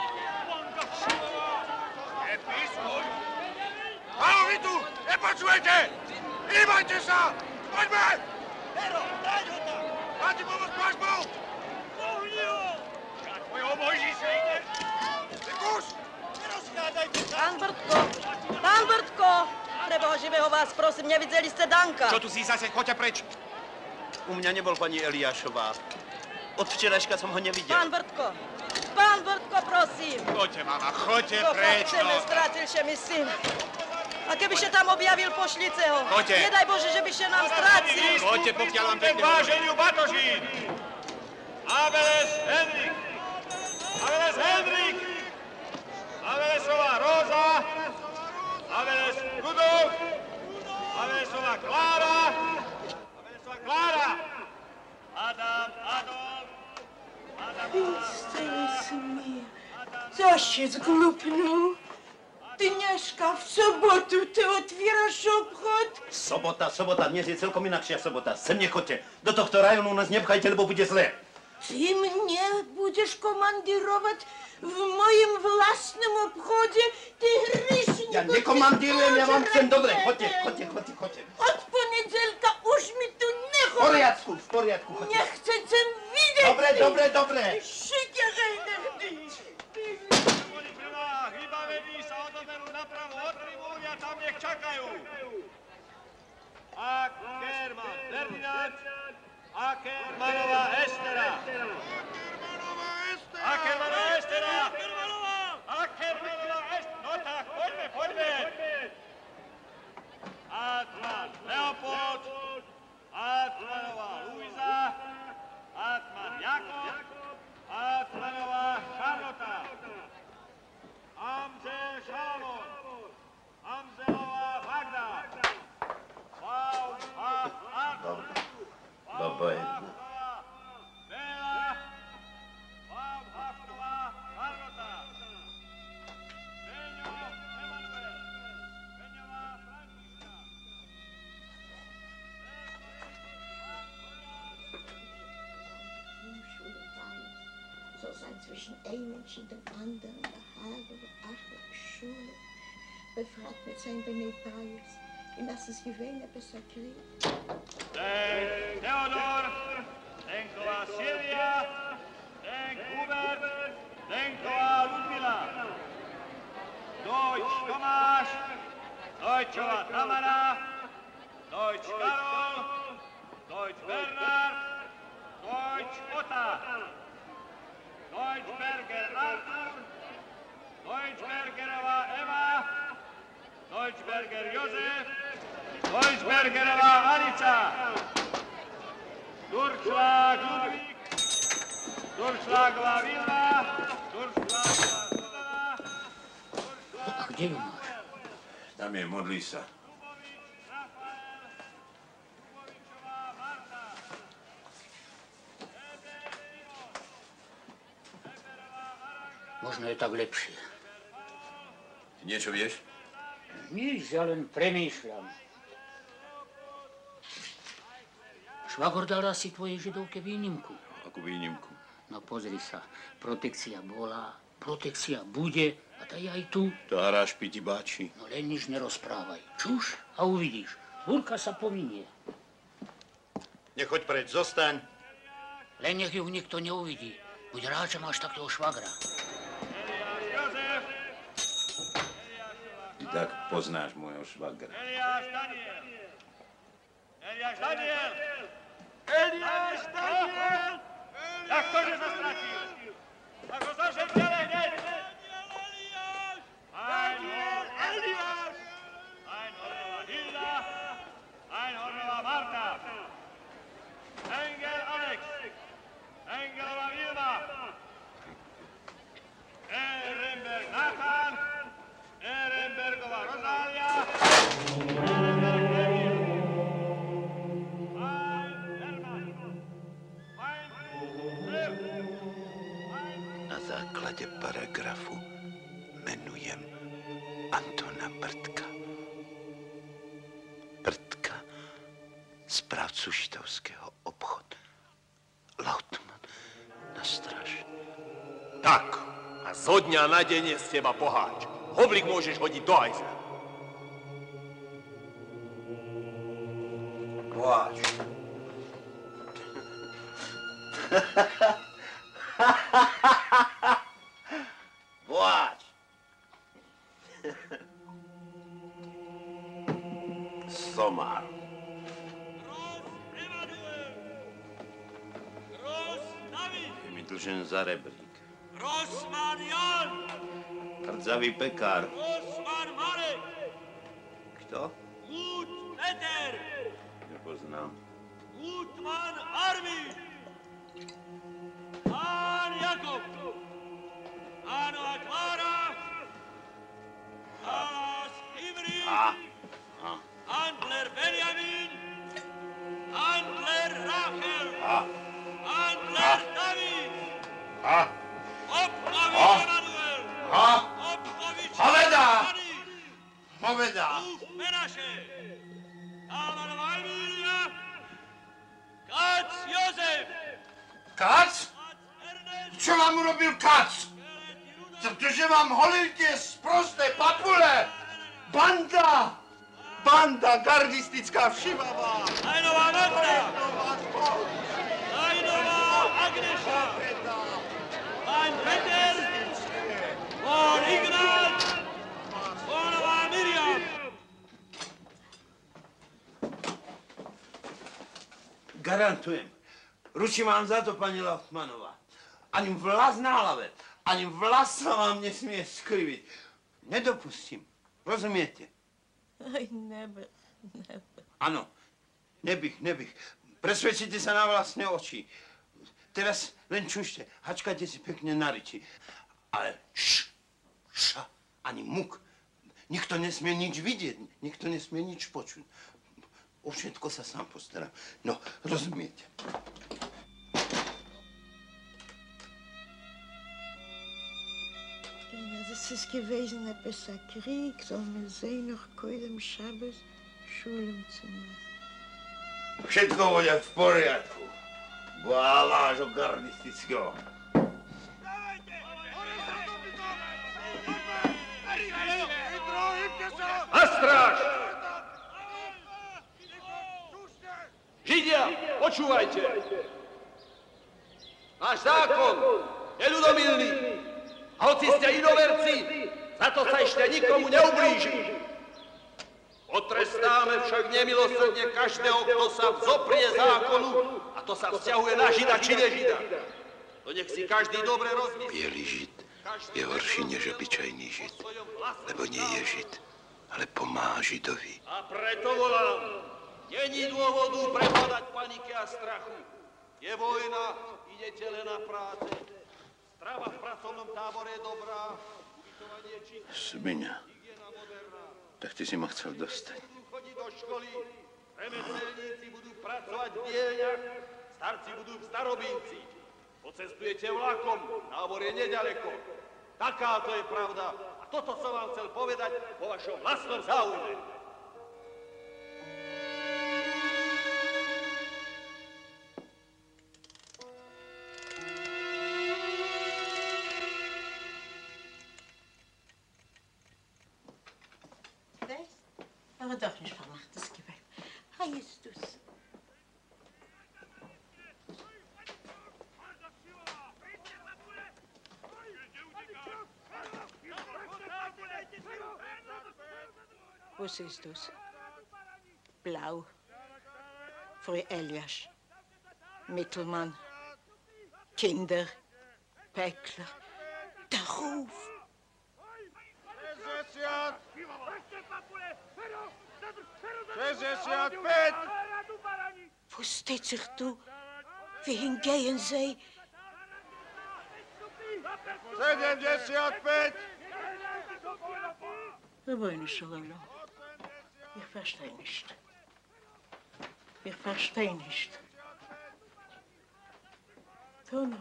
Nepískuj! Haló, vy tu! Nepočujete! Hýbajte sa! Poďme! Hero, daj ho tam! Máte pomoc pažbou! Pohni ho! Ja tvojho Mojžiša ide! Kus! Nerozkladajte sa! Pán Brtko! Preboha živého vás prosím, nevideli ste Danka? Čo tu si zase? Choďte preč! U mňa nebol pani Eliášová. Od včerajška som ho nevidel. Pán Brtko, prosím. Choďte, mama, choďte To preč, chceme, no. stratil še mi syn. A keby še tam objavil, pošlice ho. Choďte. Nedaj Bože, že by še nám strácil. Choďte, pokiaľ vám pekne váženiu Batožín! Abeles Henrik! Abeles Henrik! Abelesová Róza! Abeles Rudolf! Abelesová Klára! Abelesová Klára! Adam, Adolf! Stary synie, co się zglupnął? Dneska v sobotu ty otwierasz obchod? Sobota, dnes je celkom inakšia sobota. Sem nechoďte. Do tohto rajonu nás nepchajte, lebo bude zle. Ty mnie będziesz komandirować w moim własnym obchodzie? Ty hryszniku! Ja nekomandírujem, ja vám chcem dobre. Choďte. Od poniedziałka już mi tu nie V poriadku, choďte. Nie chcę cię widzieć! Dobre. Szykiegaj nechty! Vybavení sa odoberú napravo od tribúny a tam nech čakajú. Ackermann Ferdinand, Ackermannová Estera. Ackermannová Estera. No tak, poďme. Atman Leopold, Atmanová Luisa, Atman Jakob, Atmanová Charlota. Amzel Šalamón, Amzelová Magda, Paul Artur, Dobre. Béla, Haftová Charlota, Beňo Emanuel, Beňová Františka. So sein zwischen einem Menschen und dem anderen, Behage, Beachte, Schule, befragt mit seinem Benedaius, in das es gewähne besser kriegt. Denk Theodor, Denková Silvia, denk Hubert, Denková Ludmila, Deutsch Tomáš, Deutschová Tamara, Deutsch Lembergerová Alica, Durčlák Ludvík, Durčláková Vilma, Durčláková Zuzana. A kde ju máš? Tam je, modlí sa. Možno je tak lepšie. Ty niečo vieš? Nič, ja len premýšľam. Švagor dal asi tvojej židovke výnimku. Akú výnimku? No pozri sa, protekcia bola, protekcia bude a tá je aj tu. To haráš piti báči. No len nič nerozprávaj. Čuš a uvidíš. Búrka sa pominie. Nechoď preč, zostaň. Len nech ju nikto neuvidí. Buď rád, že máš takého švagra. Ty tak poznáš môjho švagra. Eliáš Daniel! Eliáš Daniel! Eliáš Daniel! Jak to, že sa stratil? Tak ho zažebrele hneď! Eliáš! Daniel! Eliáš! Einhornová Hilda! Einhornová Marta! Engel Alex! Engelová Vilma! Ehrenberg Nathan! Ehrenbergová Rozália! Ehrenberg Emil! Na základe paragrafu menujem Antona Brdka. Brdka, správcu židovského obchodu. Lautman na straž. Tak, a zo dňa na deň je z teba boháč. Hovlik môžeš hodiť do hajzla. Boháč. Boháč. Somár. Je mi dlžen za rebrík. Rosman Jan! Hrdzavý pekár. Rosman Marek! Kto? Gut Peter! Nepoznám. Gutman Armin! Pán Jakob! Áno a Klára! Hlas Imri! Antler Benjamin! Antler Rachel! Antler David! Obkovič Emanuel! Obkovič Jani! Povedá! Uf Menaše! Kalmanová Emília! Kac Jozef! Kac? Čo vám urobil Kac? Pretože vám holil tie sprosté papule! Banda! Banda gardistická všimavá! Najnová Magda! Najnová Agneša! Pán Peter! Pán Ignác! Pánová Miriam! Garantujem. Ručím vám za to, pani Lautmanová. Ani vlas na hlave, ani vlas sa vám nesmie skriviť. Nedopustím. Rozumiete? Aj nebe. Áno. Nebych. Presvedčite sa na vlastné oči. Teraz len čušte. Hačkajte si pekne na riči. Ale ani muk. Nikto nesmie nič vidieť. Nikto nesmie nič počuť. O všetko sa sám postarám. No, rozumiete? Das ist gewesen, etwas ein Krieg, soll man sehen, noch koidem Shabbos Schulem zu machen. Všetko bude v poriadku. Boha vášho gardistického. A stráž! Židia, počúvajte! Náš zákon je ľudomilný. A hoci ste inoverci, za to sa ešte nikomu neublíži. Potrestáme však nemilosrdne každého, kto sa vzoprie zákonu, a to sa vzťahuje na Žida či nežida. To nech si každý dobre rozmyslí. Bielý Žid je horší než obyčajný Žid, lebo nie je Žid, ale pomáha Židovi. A preto volám, Není dôvodu prepadať panike a strachu. Je vojna, idete len na práce. Strava v pracovnom tábore je dobrá. Ubytovanie čisté. Smiňa, tak ty si ma chcel dostať. Budú chodiť do školy, remeselníci budú pracovať v dielňach, starci budú v starobinci. Pocestujete vlakom, tábor je nedaleko. Takáto je pravda. A toto som vám chcel povedať vo vašom vlastnom záujme. Aber doch nicht vermachtes Gewalt. Heißt du's? Wo siehst du's? Blau. Frau Elias. Mittelmann. Kinder. Päckler. Der Ruf. Wo steht sich du? Wohin gehen sie? 75! Gewöhne Schalala. Ich verstehe nicht. Ich verstehe nicht. Tono.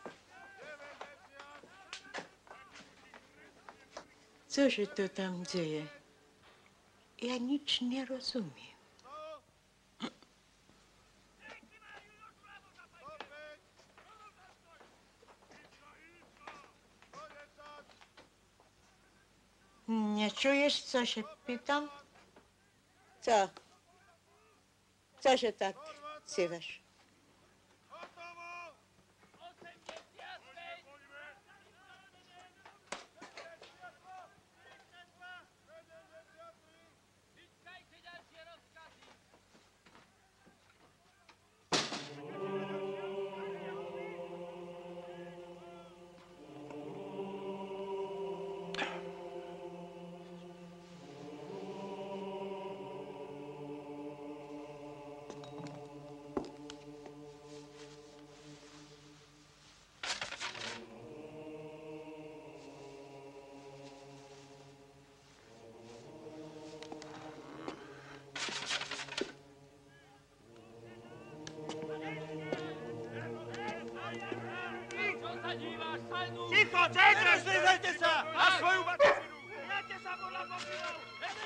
Co się to tam dzieje? Ja nic nie rozumiem. Nie czujesz, co się pytam? Co? Co się tak cywasz? Ticho, Cezar, slizajte sa! Na svoju batečinu! Viete sa podľa pokynov!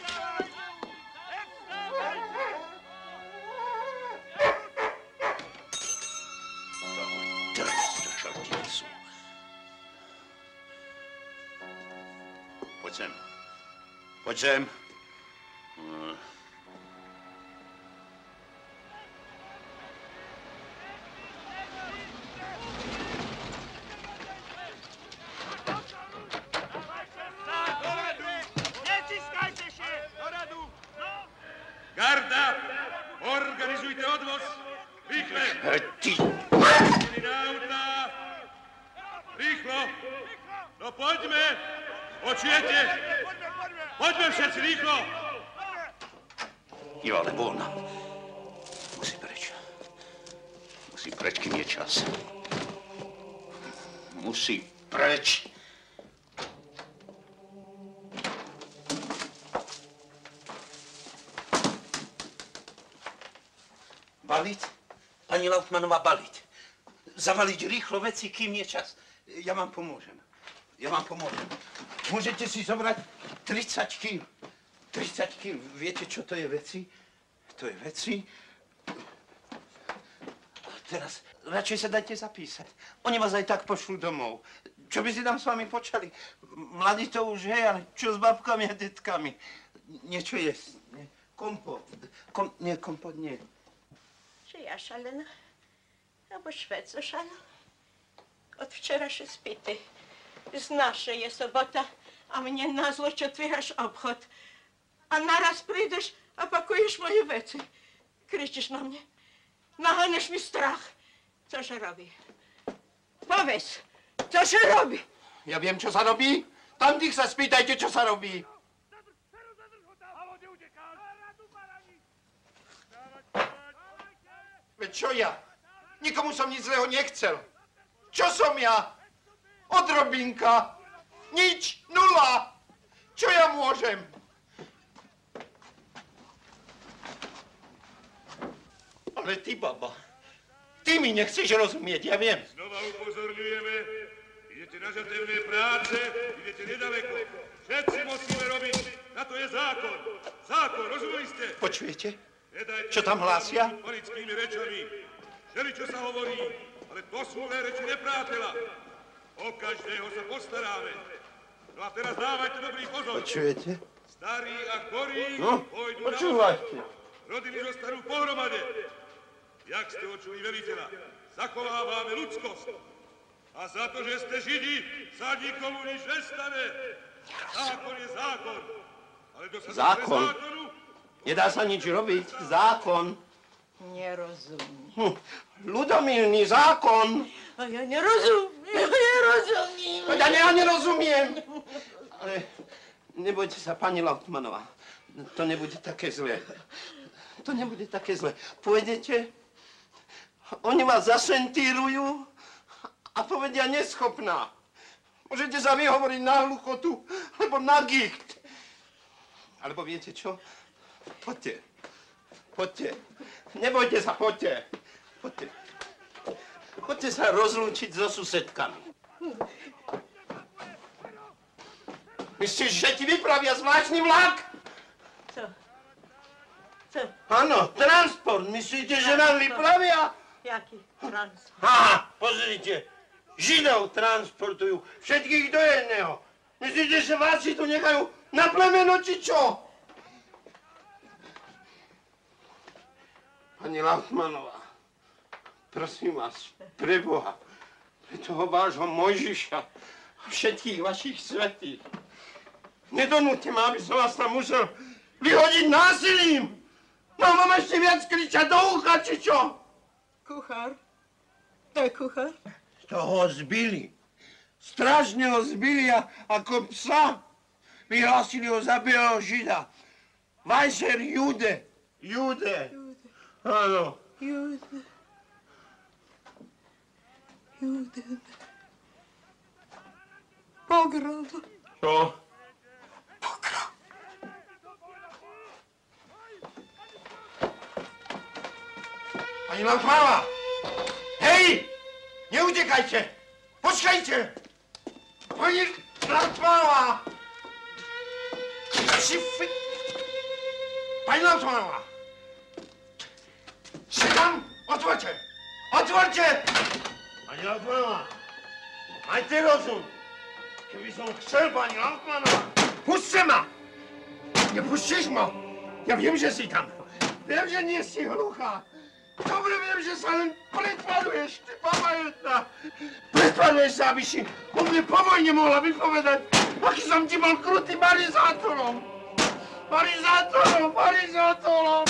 Poď sem. Poď sem. Garda, organizujte odvoz. Rýchle. Ty. Na auta. Rýchlo. No poďme. Počujete? Poďme všetci, rýchlo. Jo, ale voľna. Musí preč. Musí preč, kým je čas. Musí preč. Baliť? Pani Lautmanová, baliť. Zavaliť rýchlo veci, kým je čas. Ja vám pomôžem. Môžete si zobrať 30 kg. 30 kg. Viete, čo to je veci? To je veci. Teraz radšej sa dajte zapísať. Oni vás aj tak pošlú domov. Čo by si tam s vami počali? Mladí to už je, ale čo s babkami a detkami? Niečo jesť. Kompot. Kompot nie. Czy ja szalena? Albo Szweco szalał? Od wczoraj się spity. Znasz, że jest sobota, a mnie na złość otwierasz obchód. A naraz przyjdziesz, a pakujesz moje wecy. Krzyczysz na mnie. Naganiasz mi strach. Co się robi? Powiedz, co się robi? Ja wiem, čo sa robí. Tamtých sa spýtajte, čo sa robí. Veď čo ja? Nikomu som nič zlého nechcel. Čo som ja? Odrobinka. Nič. Nula. Čo ja môžem? Ale ty, baba, ty mi nechceš rozumieť, ja viem. Znova upozorňujeme, idete na žatevné práce, idete nedaleko. Všetci musíme robiť, na to je zákon. Zákon, rozumeli ste? Počujete? Čo tam hlásia? Panickými rečami. Všeli, čo sa hovorí, ale to sú len reči nepriateľa. O každého sa postaráme. No a teraz dávajte dobrý pozor. Počujete? Starí a chorí pôjdu počúvajte. na rodiny zostanú pohromade. Jak ste očuli veliteľa, zachovávame ľudskosť. A za to, že ste Židi, sa nikomu nič nestane. Zákon je zákon. Ale kto sa Zákon? zákonu, Nedá sa nič robiť. Zákon. Nerozumím. Ľudomilný zákon. A ja nerozumiem. Ja nerozumiem. Ale nebojte sa, pani Lautmanová. To nebude také zlé. To nebude také zlé. Pôjdete, oni vás zasentírujú a povedia neschopná. Môžete sa vyhovoriť na hluchotu, alebo na gicht. Alebo viete čo? Poďte. Poďte. Nebojte sa, poďte. Poďte. Poďte sa rozlúčiť so susedkami. Myslíš, že ti vypravia zvláštny vlak? Co? Co? Áno, transport. Myslíte, že nám vypravia? Jaký transport? Aha, pozrite. Židov transportujú. Všetkých do jedného. Myslíte, že vás si tu nechajú na plemeno, či čo? Pani Lautmanová, prosím vás, pre Boha, pre toho vášho Mojžiša a všetkých vašich svätých, nedonúďte ma, aby som vás tam musel vyhodiť násilím. Mám vám ešte viac kričať do ucha, či čo? Kuchár? To je kuchár? Toho zbili. Strašne ho zbili ako psa. Vyhlásili ho za bieleho Žida. Weiser Jude. Jude. Áno. Jude. Pogrom. Čo? Pani Lautmanová! Hej! Neutekajte! Počkajte! Pani Lautmanová! Pani Lautmanová! Ste tam? Otvorte! Otvorte! Pani Lautmanová! Majte rozum! Keby som chcel, pani Lautmanová, pusťte ma! Nepustíš ma? Ja viem, že si tam. Viem, že nie si hluchá. Dobre viem, že sa len pretvaruješ, ty baba jedna. Pretvaruješ sa, aby si o mne po vojne mohla vypovedať, aký som ti bol krutý marizátorom. Marizátorom.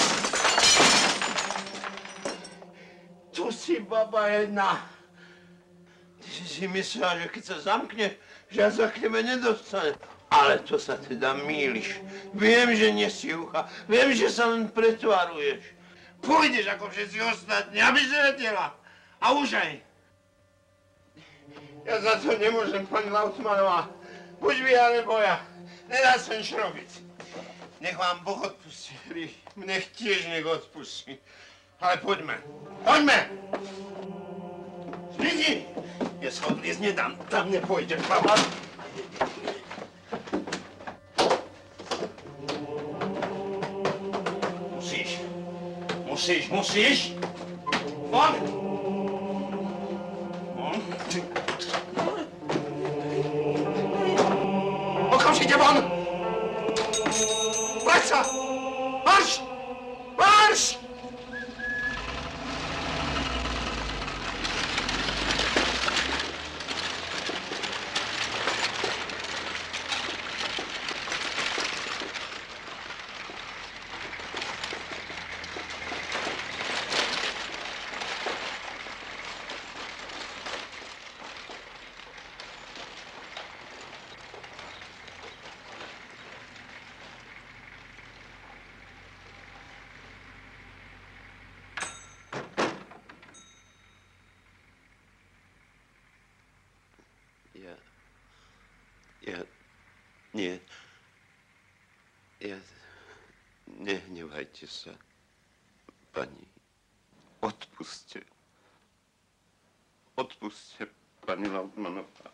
Tu si, baba jedna. Ty si myslela, že keď sa zamkne, že ja sa k tebe nedostane. Ale to sa teda mýliš. Viem, že nie si ucha. Viem, že sa len pretvaruješ. Pôjdeš ako všetci ostatní, aby si vedela. A už aj. Ja za to nemôžem, pani Lautmanová. Buď vy, alebo ja. Nedá sa nič robiť. Nech vám Boh odpustí. Mne tiež nech odpustí. Ale poďme. Poďme! Židi! Ja sa odliezť nedám. Tam nepôjdeš, baba. Musíš. Von! Okamžite von! Vrať sa! Marš! Nie. Nehnevajte sa, pani. Odpusťte. Odpusťte, pani Lautmanová.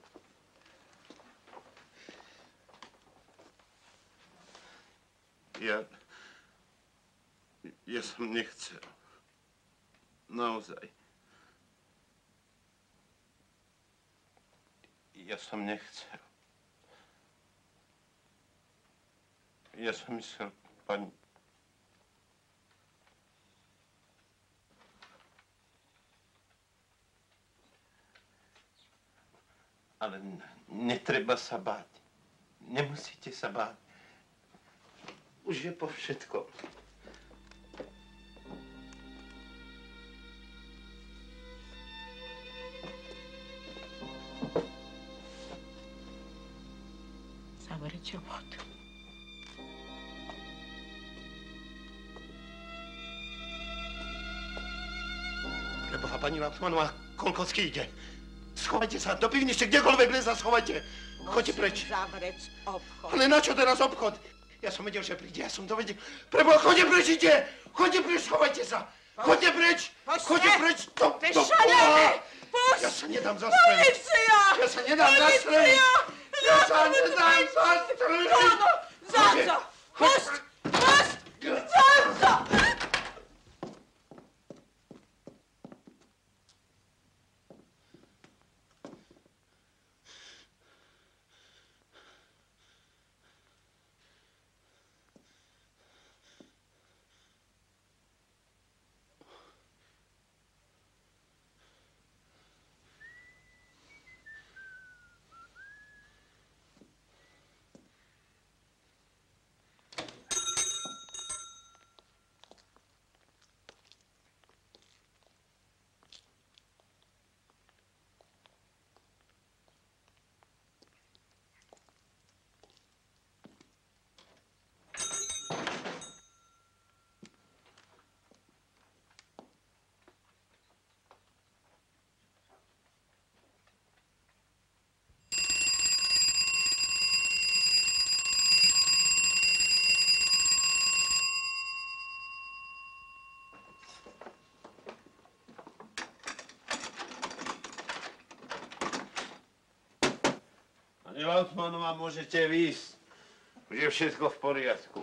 Ja som nechcel. Naozaj. Ja som nechcel. Ja som myslel, pani... Ale netreba sa báť. Nemusíte sa báť. Už je po všetkom. Zavrieť obchod. Preboha, pani Lautmanová, Kolkovský ide. Schovajte sa, do pivničky, kdekoľvek leza, schovajte. Choďte preč. Zavrieť obchod. Ale na čo teraz obchod? Ja som vedel, že príde, ja som to vedel. Preboha, choďte preč, ide! Choďte preč, schovajte sa! Choďte preč! Choďte preč! Ty šalený! Pušť! Ja sa nedám zastreliť! Polícia! Ja sa nedám zastreliť! Ja sa nedám zastreliť! Áno, Zanzo! Pušť! Pušť! Zanzo! Pani Lautmanová, môžete výjsť. Už je všetko v poriadku.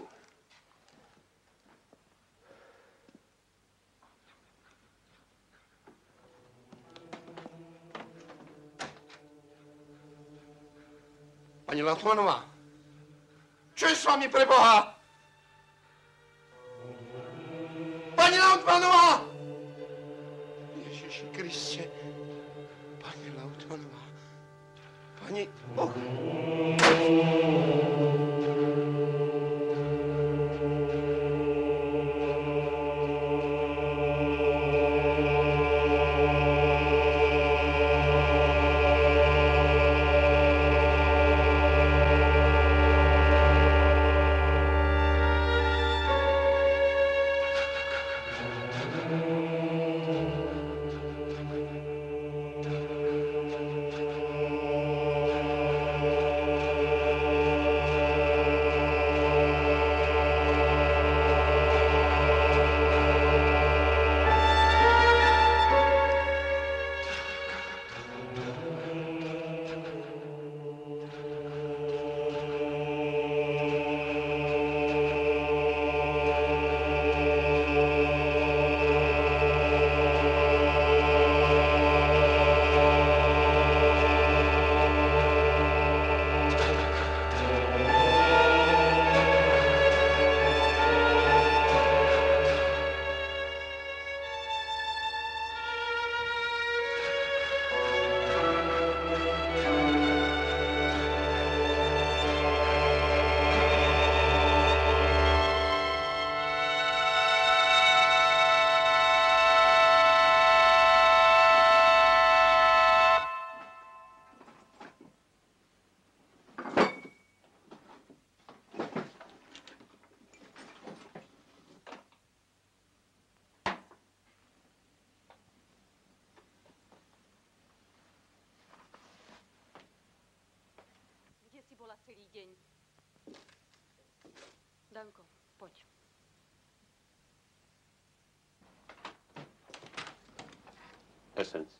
Pani Lautmanová, čo je s vami, preboha? Pani Lautmanová! Ježiši Kriste. Pani Lautmanová. Pani... celý deň. Danko, poď. Esencia.